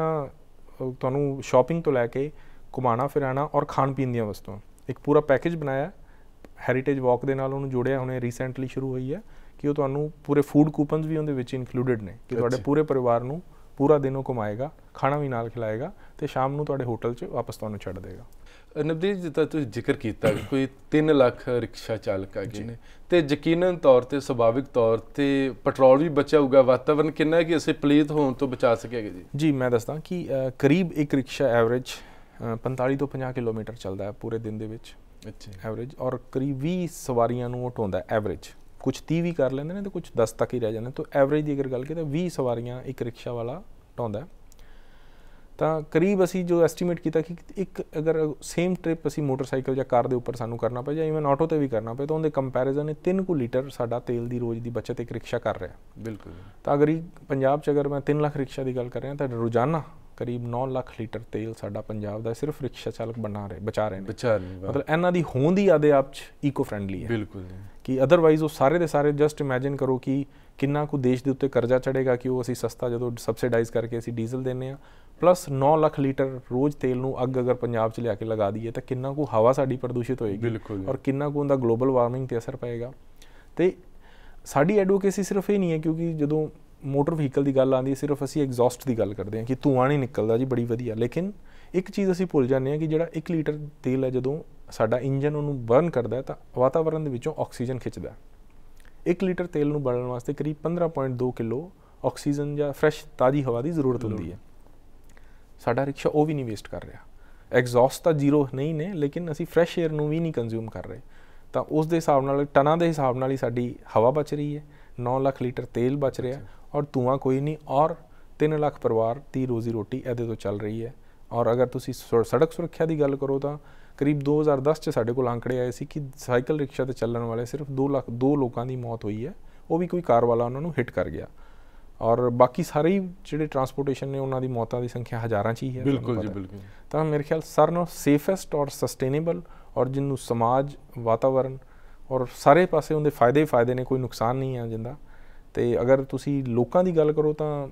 ਤੁਹਾਨੂੰ ਸ਼ਾਪਿੰਗ ਤੋਂ ਲੈ ਕੇ ਘੁਮਾਉਣਾ ਫਿਰਾਉਣਾ ਔਰ ਖਾਣ ਪੀਣ ਦੀਆਂ ਵਸਤੂਆਂ ਇੱਕ ਪੂਰਾ ਪੈਕੇਜ ਬਣਾਇਆ। ਹੈਰੀਟੇਜ ਵਾਕ ਦੇ ਨਾਲ ਉਹਨੂੰ ਜੋੜਿਆ, ਹੁਣੇ ਰੀਸੈਂਟਲੀ ਸ਼ੁਰੂ ਹੋਈ ਹੈ ਕਿ ਉਹ ਤੁਹਾਨੂੰ ਪੂਰੇ ਫੂਡ ਕੂਪਨਸ ਵੀ ਉਹਦੇ ਵਿੱਚ ਇਨਕਲੂਡਡ ਨੇ ਕਿ ਤੁਹਾਡੇ ਪੂਰੇ ਪਰਿਵਾਰ ਨੂੰ ਪੂਰਾ ਦਿਨ ਉਹ ਘੁਮਾਏਗਾ, ਖਾਣਾ ਵੀ ਨਾਲ ਖਿਲਾਏਗਾ ਤੇ ਸ਼ਾਮ ਨੂੰ ਤੁਹਾਡੇ ਹੋਟਲ 'ਚ ਵਾਪਸ ਤੁਹਾਨੂੰ ਛੱਡ ਦੇਗਾ। ਨਵਦੀਪ, ਜਿੱਦਾਂ ਤੁਸੀਂ ਜ਼ਿਕਰ ਕੀਤਾ ਕੋਈ ਤਿੰਨ ਲੱਖ ਰਿਕਸ਼ਾ ਚਾਲਕ ਹੈਗੇ ਨੇ ਤੇ ਯਕੀਨਨ ਤੌਰ ਤੇ ਸੁਭਾਵਿਕ ਤੌਰ ਤੇ ਪੈਟਰੋਲ ਵੀ ਬਚਿਆ ਹੋਊਗਾ, ਵਾਤਾਵਰਨ ਕਿੰਨਾ ਹੈ ਕਿ ਅਸੀਂ ਪਲੀਤ ਹੋਣ ਤੋਂ ਬਚਾ ਸਕੇਗੇ? ਜੀ ਜੀ ਮੈਂ ਦੱਸਦਾ ਕਿ ਕਰੀਬ ਇੱਕ ਰਿਕਸ਼ਾ ਐਵਰੇਜ ਪੰਤਾਲੀ ਤੋਂ ਪੰਜਾਹ ਕਿਲੋਮੀਟਰ ਚੱਲਦਾ ਹੈ ਪੂਰੇ ਦਿਨ ਦੇ ਵਿੱਚ, ਅੱਛਾ ਐਵਰੇਜ, ਔਰ ਕਰੀਬ ਵੀਹ ਸਵਾਰੀਆਂ ਨੂੰ ਉਹ ਢੋਂਦਾ ਐਵਰੇਜ। ਕੁਛ ਤੀਹ ਵੀ ਕਰ ਲੈਂਦੇ ਨੇ ਤੇ ਕੁਛ ਦਸ ਤੱਕ ਹੀ ਰਹਿ ਜਾਂਦੇ। ਤਾਂ ਐਵਰੇਜ ਦੀ ਅਗਰ ਗੱਲ ਕਰੀਏ ਤਾਂ ਵੀਹ ਸਵਾਰੀਆਂ ਇੱਕ ਰਿਕਸ਼ਾ ਵਾਲਾ ਢੋਂਦਾ। ਤਾਂ ਕਰੀਬ ਅਸੀਂ ਜੋ ਐਸਟੀਮੇਟ ਕੀਤਾ ਕਿ ਇੱਕ ਅਗਰ ਸੇਮ ਟ੍ਰਿਪ ਅਸੀਂ ਮੋਟਰਸਾਈਕਲ ਜਾਂ ਕਾਰ ਦੇ ਉੱਪਰ ਸਾਨੂੰ ਕਰਨਾ ਪਏ ਜਾਂ ਈਵਨ ਆਟੋ 'ਤੇ ਵੀ ਕਰਨਾ ਪਏ ਤਾਂ ਉਹਦੇ ਕੰਪੈਰੀਜ਼ਨ ਇਹ ਤਿੰਨ ਕੁ ਲੀਟਰ ਸਾਡਾ ਤੇਲ ਦੀ ਰੋਜ਼ ਦੀ ਬਚਤ ਇੱਕ ਰਿਕਸ਼ਾ ਕਰ ਰਿਹਾ। ਬਿਲਕੁਲ। ਤਾਂ ਅਗਰ ਪੰਜਾਬ 'ਚ ਅਗਰ ਮੈਂ ਤਿੰਨ ਲੱਖ ਰਿਕਸ਼ਾ ਦੀ ਗੱਲ ਕਰ ਰਿਹਾ ਤਾਂ ਰੋਜ਼ਾਨਾ ਕਰੀਬ ਨੌ ਲੱਖ ਲੀਟਰ ਤੇਲ ਸਾਡਾ ਪੰਜਾਬ ਦਾ ਸਿਰਫ ਰਿਕਸ਼ਾ ਚਾਲਕ ਬਣਾ ਰਹੇ ਬਚਾ ਰਹੇ ਨੇ। ਬਚਾ ਰਹੇ ਮਤਲਬ ਇਹਨਾਂ ਦੀ ਹੋਂਦ ਹੀ ਆਦੇ ਆਪ 'ਚ ਈਕੋ ਫਰੈਂਡਲੀ ਹੈ। ਬਿਲਕੁਲ। ਕਿ ਅਦਰਵਾਈਜ਼ ਉਹ ਸਾਰੇ ਦੇ ਸਾਰੇ ਜਸਟ ਇਮੈਜਿਨ ਕਰੋ ਕਿ ਕਿੰਨਾ ਕੁ ਦੇਸ਼ ਦੇ ਉੱਤੇ ਕਰਜ਼ਾ ਚੜ੍ਹੇਗਾ ਕਿ ਉਹ ਅਸੀਂ ਸਸਤਾ ਜਦੋਂ ਸਬਸਿਡਾਈਜ਼ ਕਰਕੇ ਅਸੀਂ ਡੀਜ਼ਲ ਦਿੰਦੇ ਹਾਂ, ਪਲੱਸ ਨੌ ਲੱਖ ਲੀਟਰ ਰੋਜ਼ ਤੇਲ ਨੂੰ ਅੱਗ ਅਗਰ ਪੰਜਾਬ 'ਚ ਲਿਆ ਕੇ ਲਗਾ ਦਈਏ ਤਾਂ ਕਿੰਨਾ ਕੁ ਹਵਾ ਸਾਡੀ ਪ੍ਰਦੂਸ਼ਿਤ ਹੋਏਗੀ ਔਰ ਕਿੰਨਾ ਕੁ ਉਹਦਾ ਗਲੋਬਲ ਵਾਰਮਿੰਗ 'ਤੇ ਅਸਰ ਪਏਗਾ। ਅਤੇ ਸਾਡੀ ਐਡਵੋਕੇਸੀ ਸਿਰਫ ਇਹ ਨਹੀਂ ਹੈ ਕਿਉਂਕਿ ਜਦੋਂ ਮੋਟਰ ਵਹੀਕਲ ਦੀ ਗੱਲ ਆਉਂਦੀ ਹੈ ਸਿਰਫ ਅਸੀਂ ਐਗਜ਼ੌਸਟ ਦੀ ਗੱਲ ਕਰਦੇ ਹਾਂ ਕਿ ਧੂੰਆਂ ਨਹੀਂ ਨਿਕਲਦਾ ਜੀ, ਬੜੀ ਵਧੀਆ, ਲੇਕਿਨ ਇੱਕ ਚੀਜ਼ ਅਸੀਂ ਭੁੱਲ ਜਾਂਦੇ ਹਾਂ ਕਿ ਜਿਹੜਾ ਇੱਕ ਲੀਟਰ ਤੇਲ ਹੈ ਜਦੋਂ ਸਾਡਾ ਇੰਜਨ ਉਹਨੂੰ ਬਰਨ ਕਰਦਾ ਤਾਂ ਵਾਤਾਵਰਨ ਦੇ ਵਿੱਚੋਂ ਆਕਸੀਜਨ ਖਿੱਚਦਾ। ਇੱਕ ਲੀਟਰ ਤੇਲ ਨੂੰ ਬਲਣ ਵਾਸਤੇ ਕਰੀਬ ਪੰਦਰਾਂ ਪੁਆਇੰਟ ਦੋ ਕਿਲੋ ਆਕਸੀਜਨ ਜਾਂ ਫਰੈਸ਼ ਤਾਜ਼ੀ ਹਵਾ ਦੀ ਜ਼ਰੂਰਤ ਹੁੰਦੀ ਹੈ। ਸਾਡਾ ਰਿਕਸ਼ਾ ਉਹ ਵੀ ਨਹੀਂ ਵੇਸਟ ਕਰ ਰਿਹਾ। ਐਗਜ਼ੌਸਟ ਤਾਂ ਜ਼ੀਰੋ ਨਹੀਂ ਨੇ, ਲੇਕਿਨ ਅਸੀਂ ਫਰੈਸ਼ ਏਅਰ ਨੂੰ ਵੀ ਨਹੀਂ ਕੰਜ਼ਿਊਮ ਕਰ ਰਹੇ। ਤਾਂ ਉਸ ਦੇ ਹਿਸਾਬ ਨਾਲ ਟਨਾਂ ਦੇ ਹਿਸਾਬ ਨਾਲ ਹੀ ਸਾਡੀ ਹਵਾ ਬਚ ਰਹੀ ਹੈ, ਨੌ ਲੱਖ ਲੀਟਰ ਤੇਲ ਬਚ ਰਿਹਾ ਔਰ ਧੂੰਆਂ ਕੋਈ ਨਹੀਂ, ਔਰ ਤਿੰਨ ਲੱਖ ਪਰਿਵਾਰ ਦੀ ਰੋਜ਼ੀ ਰੋਟੀ ਇਹਦੇ ਤੋਂ ਚੱਲ ਰਹੀ ਹੈ। ਔਰ ਅਗਰ ਤੁਸੀਂ ਸੜਕ ਸੁਰੱਖਿਆ ਦੀ ਗੱਲ ਕਰੋ ਤਾਂ ਕਰੀਬ ਦੋ ਹਜ਼ਾਰ ਦਸ 'ਚ ਸਾਡੇ ਕੋਲ ਅੰਕੜੇ ਆਏ ਸੀ ਕਿ ਸਾਈਕਲ ਰਿਕਸ਼ਾ 'ਤੇ ਚੱਲਣ ਵਾਲੇ ਸਿਰਫ ਦੋ ਲੱਖ ਦੋ ਲੋਕਾਂ ਦੀ ਮੌਤ ਹੋਈ ਹੈ, ਉਹ ਵੀ ਕੋਈ ਕਾਰ ਵਾਲਾ ਉਹਨਾਂ ਨੂੰ ਹਿੱਟ ਕਰ ਗਿਆ। ਔਰ ਬਾਕੀ ਸਾਰੇ ਹੀ ਜਿਹੜੇ ਟਰਾਂਸਪੋਰਟੇਸ਼ਨ ਨੇ ਉਹਨਾਂ ਦੀ ਮੌਤਾਂ ਦੀ ਸੰਖਿਆ ਹਜ਼ਾਰਾਂ 'ਚ ਹੀ ਹੈ। ਬਿਲਕੁਲ ਜੀ, ਬਿਲਕੁਲ। ਤਾਂ ਮੇਰੇ ਖਿਆਲ ਸਾਰਿਆਂ ਨਾਲੋਂ ਸੇਫੈਸਟ ਔਰ ਸਸਟੇਨੇਬਲ ਔਰ ਜਿਹਨੂੰ ਸਮਾਜ, ਵਾਤਾਵਰਨ ਔਰ ਸਾਰੇ ਪਾਸੇ ਉਹਦੇ ਫਾਇਦੇ ਹੀ ਫਾਇਦੇ ਨੇ, ਕੋਈ ਨੁਕਸਾਨ ਨਹੀਂ ਆ ਜਿੰਦਾ। ਅਤੇ ਅਗਰ ਤੁਸੀਂ ਲੋਕਾਂ ਦੀ ਗੱਲ ਕਰੋ ਤਾਂ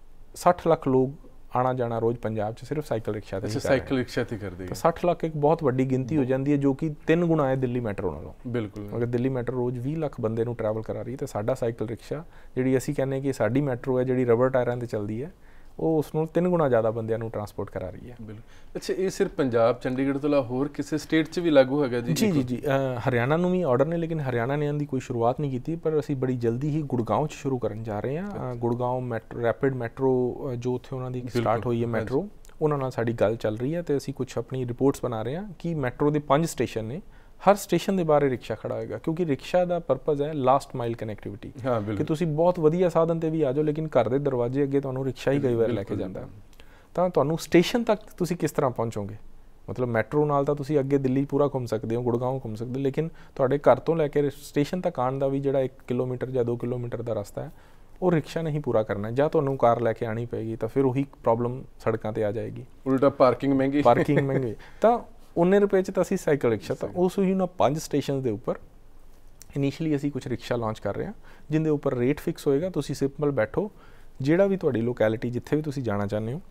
ਸੱਠ ਲੱਖ ਲੋਕ ਆਉਣਾ ਜਾਣਾ ਰੋਜ਼ ਪੰਜਾਬ 'ਚ ਸਿਰਫ ਸਾਈਕਲ ਰਿਕਸ਼ਾ 'ਤੇ। ਸਾਈਕਲ ਰਿਕਸ਼ਾ 'ਤੇ ਕਰਦੇ। ਸੱਠ ਲੱਖ ਇੱਕ ਬਹੁਤ ਵੱਡੀ ਗਿਣਤੀ ਹੋ ਜਾਂਦੀ ਹੈ, ਜੋ ਕਿ ਤਿੰਨ ਗੁਣਾ ਹੈ ਦਿੱਲੀ ਮੈਟਰੋ ਨਾਲੋਂ। ਬਿਲਕੁਲ। ਅਗਰ ਦਿੱਲੀ ਮੈਟਰੋ ਰੋਜ਼ ਵੀਹ ਲੱਖ ਬੰਦੇ ਨੂੰ ਟਰੈਵਲ ਕਰਾ ਰਹੀ ਹੈ ਤਾਂ ਸਾਡਾ ਸਾਈਕਲ ਰਿਕਸ਼ਾ, ਜਿਹੜੀ ਅਸੀਂ ਕਹਿੰਦੇ ਕਿ ਸਾਡੀ ਮੈਟਰੋ ਹੈ ਜਿਹੜੀ ਰਬੜ ਟਾਇਰਾਂ 'ਤੇ ਚੱਲਦੀ ਹੈ, ਉਹ ਉਸ ਨੂੰ ਤਿੰਨ ਗੁਣਾ ਜ਼ਿਆਦਾ ਬੰਦਿਆਂ ਨੂੰ ਟਰਾਂਸਪੋਰਟ ਕਰਾ ਰਹੀ ਹੈ। ਬਿਲਕੁਲ। ਅੱਛਾ, ਇਹ ਸਿਰਫ ਪੰਜਾਬ, ਚੰਡੀਗੜ੍ਹ ਤੋਂ ਇਲਾਵਾ ਹੋਰ ਕਿਸੇ ਸਟੇਟ 'ਚ ਵੀ ਲਾਗੂ ਹੈਗਾ ਜੀ? ਜੀ ਜੀ ਜੀ ਹਰਿਆਣਾ ਨੂੰ ਵੀ ਆਰਡਰ ਨੇ, ਲੇਕਿਨ ਹਰਿਆਣਾ ਨੇ ਇਹਦੀ ਕੋਈ ਸ਼ੁਰੂਆਤ ਨਹੀਂ ਕੀਤੀ, ਪਰ ਅਸੀਂ ਬੜੀ ਜਲਦੀ ਹੀ ਗੁੜਗਾਉਂ 'ਚ ਸ਼ੁਰੂ ਕਰਨ ਜਾ ਰਹੇ ਹਾਂ। ਗੁੜਗਾਉਂ ਮੈਟਰੋ ਰੈਪਿਡ ਮੈਟਰੋ ਜੋ ਉੱਥੇ ਉਹਨਾਂ ਦੀ ਸਟਾਰਟ ਹੋਈ ਹੈ ਮੈਟਰੋ, ਉਹਨਾਂ ਨਾਲ ਸਾਡੀ ਗੱਲ ਚੱਲ ਰਹੀ ਹੈ ਅਤੇ ਅਸੀਂ ਕੁਛ ਆਪਣੀ ਰਿਪੋਰਟਸ ਬਣਾ ਰਹੇ ਹਾਂ ਕਿ ਮੈਟਰੋ ਦੇ ਪੰਜ ਸਟੇਸ਼ਨ ਨੇ, ਹਰ ਸਟੇਸ਼ਨ ਦੇ ਬਾਰੇ ਰਿਕਸ਼ਾ ਖੜਾ ਹੋਏਗਾ, ਕਿਉਂਕਿ ਰਿਕਸ਼ਾ ਦਾ ਪਰਪਸ ਹੈ ਲਾਸਟ ਮਾਈਲ ਕਨੈਕਟੀਵਿਟੀ। ਕਿ ਤੁਸੀਂ ਬਹੁਤ ਵਧੀਆ ਸਾਧਨ 'ਤੇ ਵੀ ਆ ਜਾਓ, ਲੇਕਿਨ ਘਰ ਦੇ ਦਰਵਾਜ਼ੇ ਅੱਗੇ ਤੁਹਾਨੂੰ ਰਿਕਸ਼ਾ ਹੀ ਕਈ ਵਾਰ ਲੈ ਕੇ ਜਾਂਦਾ। ਤਾਂ ਤੁਹਾਨੂੰ ਸਟੇਸ਼ਨ ਤੱਕ ਤੁਸੀਂ ਕਿਸ ਤਰ੍ਹਾਂ ਪਹੁੰਚੋਗੇ? ਮਤਲਬ ਮੈਟਰੋ ਨਾਲ ਤਾਂ ਤੁਸੀਂ ਅੱਗੇ ਦਿੱਲੀ ਪੂਰਾ ਘੁੰਮ ਸਕਦੇ ਹੋ, ਗੁੜਗਾਉਂ ਘੁੰਮ ਸਕਦੇ ਹੋ, ਲੇਕਿਨ ਤੁਹਾਡੇ ਘਰ ਤੋਂ ਲੈ ਕੇ ਸਟੇਸ਼ਨ ਤੱਕ ਆਉਣ ਦਾ ਵੀ ਜਿਹੜਾ ਇੱਕ ਕਿਲੋਮੀਟਰ ਜਾਂ ਦੋ ਕਿਲੋਮੀਟਰ ਦਾ ਰਸਤਾ ਹੈ, ਉਹ ਰਿਕਸ਼ਾ ਨਹੀਂ ਪੂਰਾ ਕਰਨਾ। ਜਾਂ ਤੁਹਾਨੂੰ ਕਾਰ ਲੈ ਕੇ ਆਉਣੀ ਪਏਗੀ ਤਾਂ ਫਿਰ ਉਹੀ ਪ੍ਰੋਬਲਮ ਸੜਕਾਂ 'ਤੇ ਆ ਜਾਏਗੀ, ਉਲਟਾ ਪਾਰਕਿੰਗ ਮਹਿੰਗੀ ਪਾਰਕਿੰਗ ਮਹਿੰਗੀ। ਤਾਂ ਉਨੇ ਰੁਪਏ 'ਚ ਤਾਂ ਅਸੀਂ ਸਾਈਕਲ ਰਿਕਸ਼ਾ, ਤਾਂ ਉਸ ਹੀ ਨਾ ਪੰਜ ਸਟੇਸ਼ਨ ਦੇ ਉੱਪਰ ਇਨੀਸ਼ੀਅਲੀ ਅਸੀਂ ਕੁਝ ਰਿਕਸ਼ਾ ਲਾਂਚ ਕਰ ਰਹੇ ਹਾਂ, ਜਿਹਦੇ ਉੱਪਰ ਰੇਟ ਫਿਕਸ ਹੋਏਗਾ। ਤੁਸੀਂ ਸਿੰਪਲ ਬੈਠੋ, ਜਿਹੜਾ ਵੀ ਤੁਹਾਡੀ ਲੋਕੈਲਿਟੀ ਜਿੱਥੇ ਵੀ ਤੁਸੀਂ ਜਾਣਾ ਚਾਹੁੰਦੇ ਹੋ,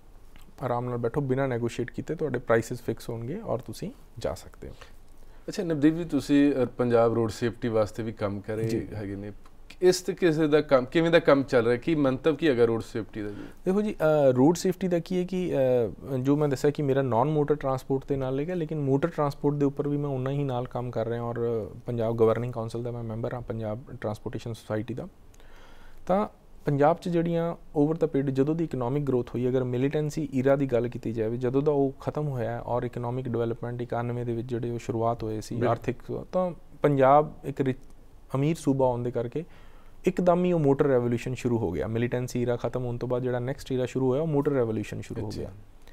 ਆਰਾਮ ਨਾਲ ਬੈਠੋ, ਬਿਨਾਂ ਨੈਗੋਸ਼ੀਏਟ ਕੀਤੇ ਤੁਹਾਡੇ ਪ੍ਰਾਈਸਿਸ ਫਿਕਸ ਹੋਣਗੇ ਔਰ ਤੁਸੀਂ ਜਾ ਸਕਦੇ ਹੋ। ਅੱਛਾ ਨਵਦੀਪ ਜੀ, ਤੁਸੀਂ ਪੰਜਾਬ ਰੋਡ ਸੇਫਟੀ ਵਾਸਤੇ ਵੀ ਕੰਮ ਕਰ ਰਹੇ ਹੈਗੇ ਨੇ, ਇਸ ਤੇ ਕਿਸੇ ਦਾ ਕੰਮ ਕਿਵੇਂ ਦਾ ਕੰਮ ਚੱਲ ਰਿਹਾ, ਕੀ ਮੰਤਵ ਕੀ ਹੈਗਾ ਰੋਡ ਸੇਫਟੀ ਦਾ ਜੀ? ਦੇਖੋ ਜੀ, ਰੋਡ ਸੇਫਟੀ ਦਾ ਕੀ ਹੈ ਕਿ ਜੋ ਮੈਂ ਦੱਸਿਆ ਕਿ ਮੇਰਾ ਨਾਨ ਮੋਟਰ ਟਰਾਂਸਪੋਰਟ ਦੇ ਨਾਲ ਹੈਗਾ, ਲੇਕਿਨ ਮੋਟਰ ਟਰਾਂਸਪੋਰਟ ਦੇ ਉੱਪਰ ਵੀ ਮੈਂ ਉਨਾ ਹੀ ਨਾਲ ਕੰਮ ਕਰ ਰਿਹਾ ਔਰ ਪੰਜਾਬ ਗਵਰਨਿੰਗ ਕਾਉਂਸਲ ਦਾ ਮੈਂ ਮੈਂਬਰ ਹਾਂ, ਪੰਜਾਬ ਟਰਾਂਸਪੋਰਟੇਸ਼ਨ ਸੁਸਾਇਟੀ ਦਾ। ਤਾਂ ਪੰਜਾਬ 'ਚ ਜਿਹੜੀਆਂ ਓਵਰ ਦਾ ਪੀਰੀਅਡ ਜਦੋਂ ਦੀ ਇਕਨੋਮਿਕ ਗਰੋਥ ਹੋਈ, ਅਗਰ ਮਿਲੀਟੈਂਸੀ ਈਰਾ ਦੀ ਗੱਲ ਕੀਤੀ ਜਾਵੇ, ਜਦੋਂ ਦਾ ਉਹ ਖਤਮ ਹੋਇਆ ਔਰ ਇਕਨੋਮਿਕ ਡਿਵੈਲਪਮੈਂਟ ਇਕਾਨਵੇਂ ਦੇ ਵਿੱਚ ਜਿਹੜੇ ਉਹ ਸ਼ੁਰੂਆਤ ਹੋਏ ਸੀ ਆਰਥਿਕ, ਤਾਂ ਪੰਜਾਬ ਇੱਕ ਅਮੀਰ ਸੂਬਾ ਹੋਣ ਦੇ ਕਰਕੇ ਇੱਕਦਮ ਹੀ ਉਹ ਮੋਟਰ ਰੈਵੋਲੂਸ਼ਨ ਸ਼ੁਰੂ ਹੋ ਗਿਆ। ਮਿਲੀਟੈਂਸੀ ਈਰਾ ਖਤਮ ਹੋਣ ਤੋਂ ਬਾਅਦ ਜਿਹੜਾ ਨੈਕਸਟ ਈਰਾ ਸ਼ੁਰੂ ਹੋਇਆ, ਉਹ ਮੋਟਰ ਰੈਵੋਲੂਸ਼ਨ ਸ਼ੁਰੂ ਹੋ ਗਿਆ।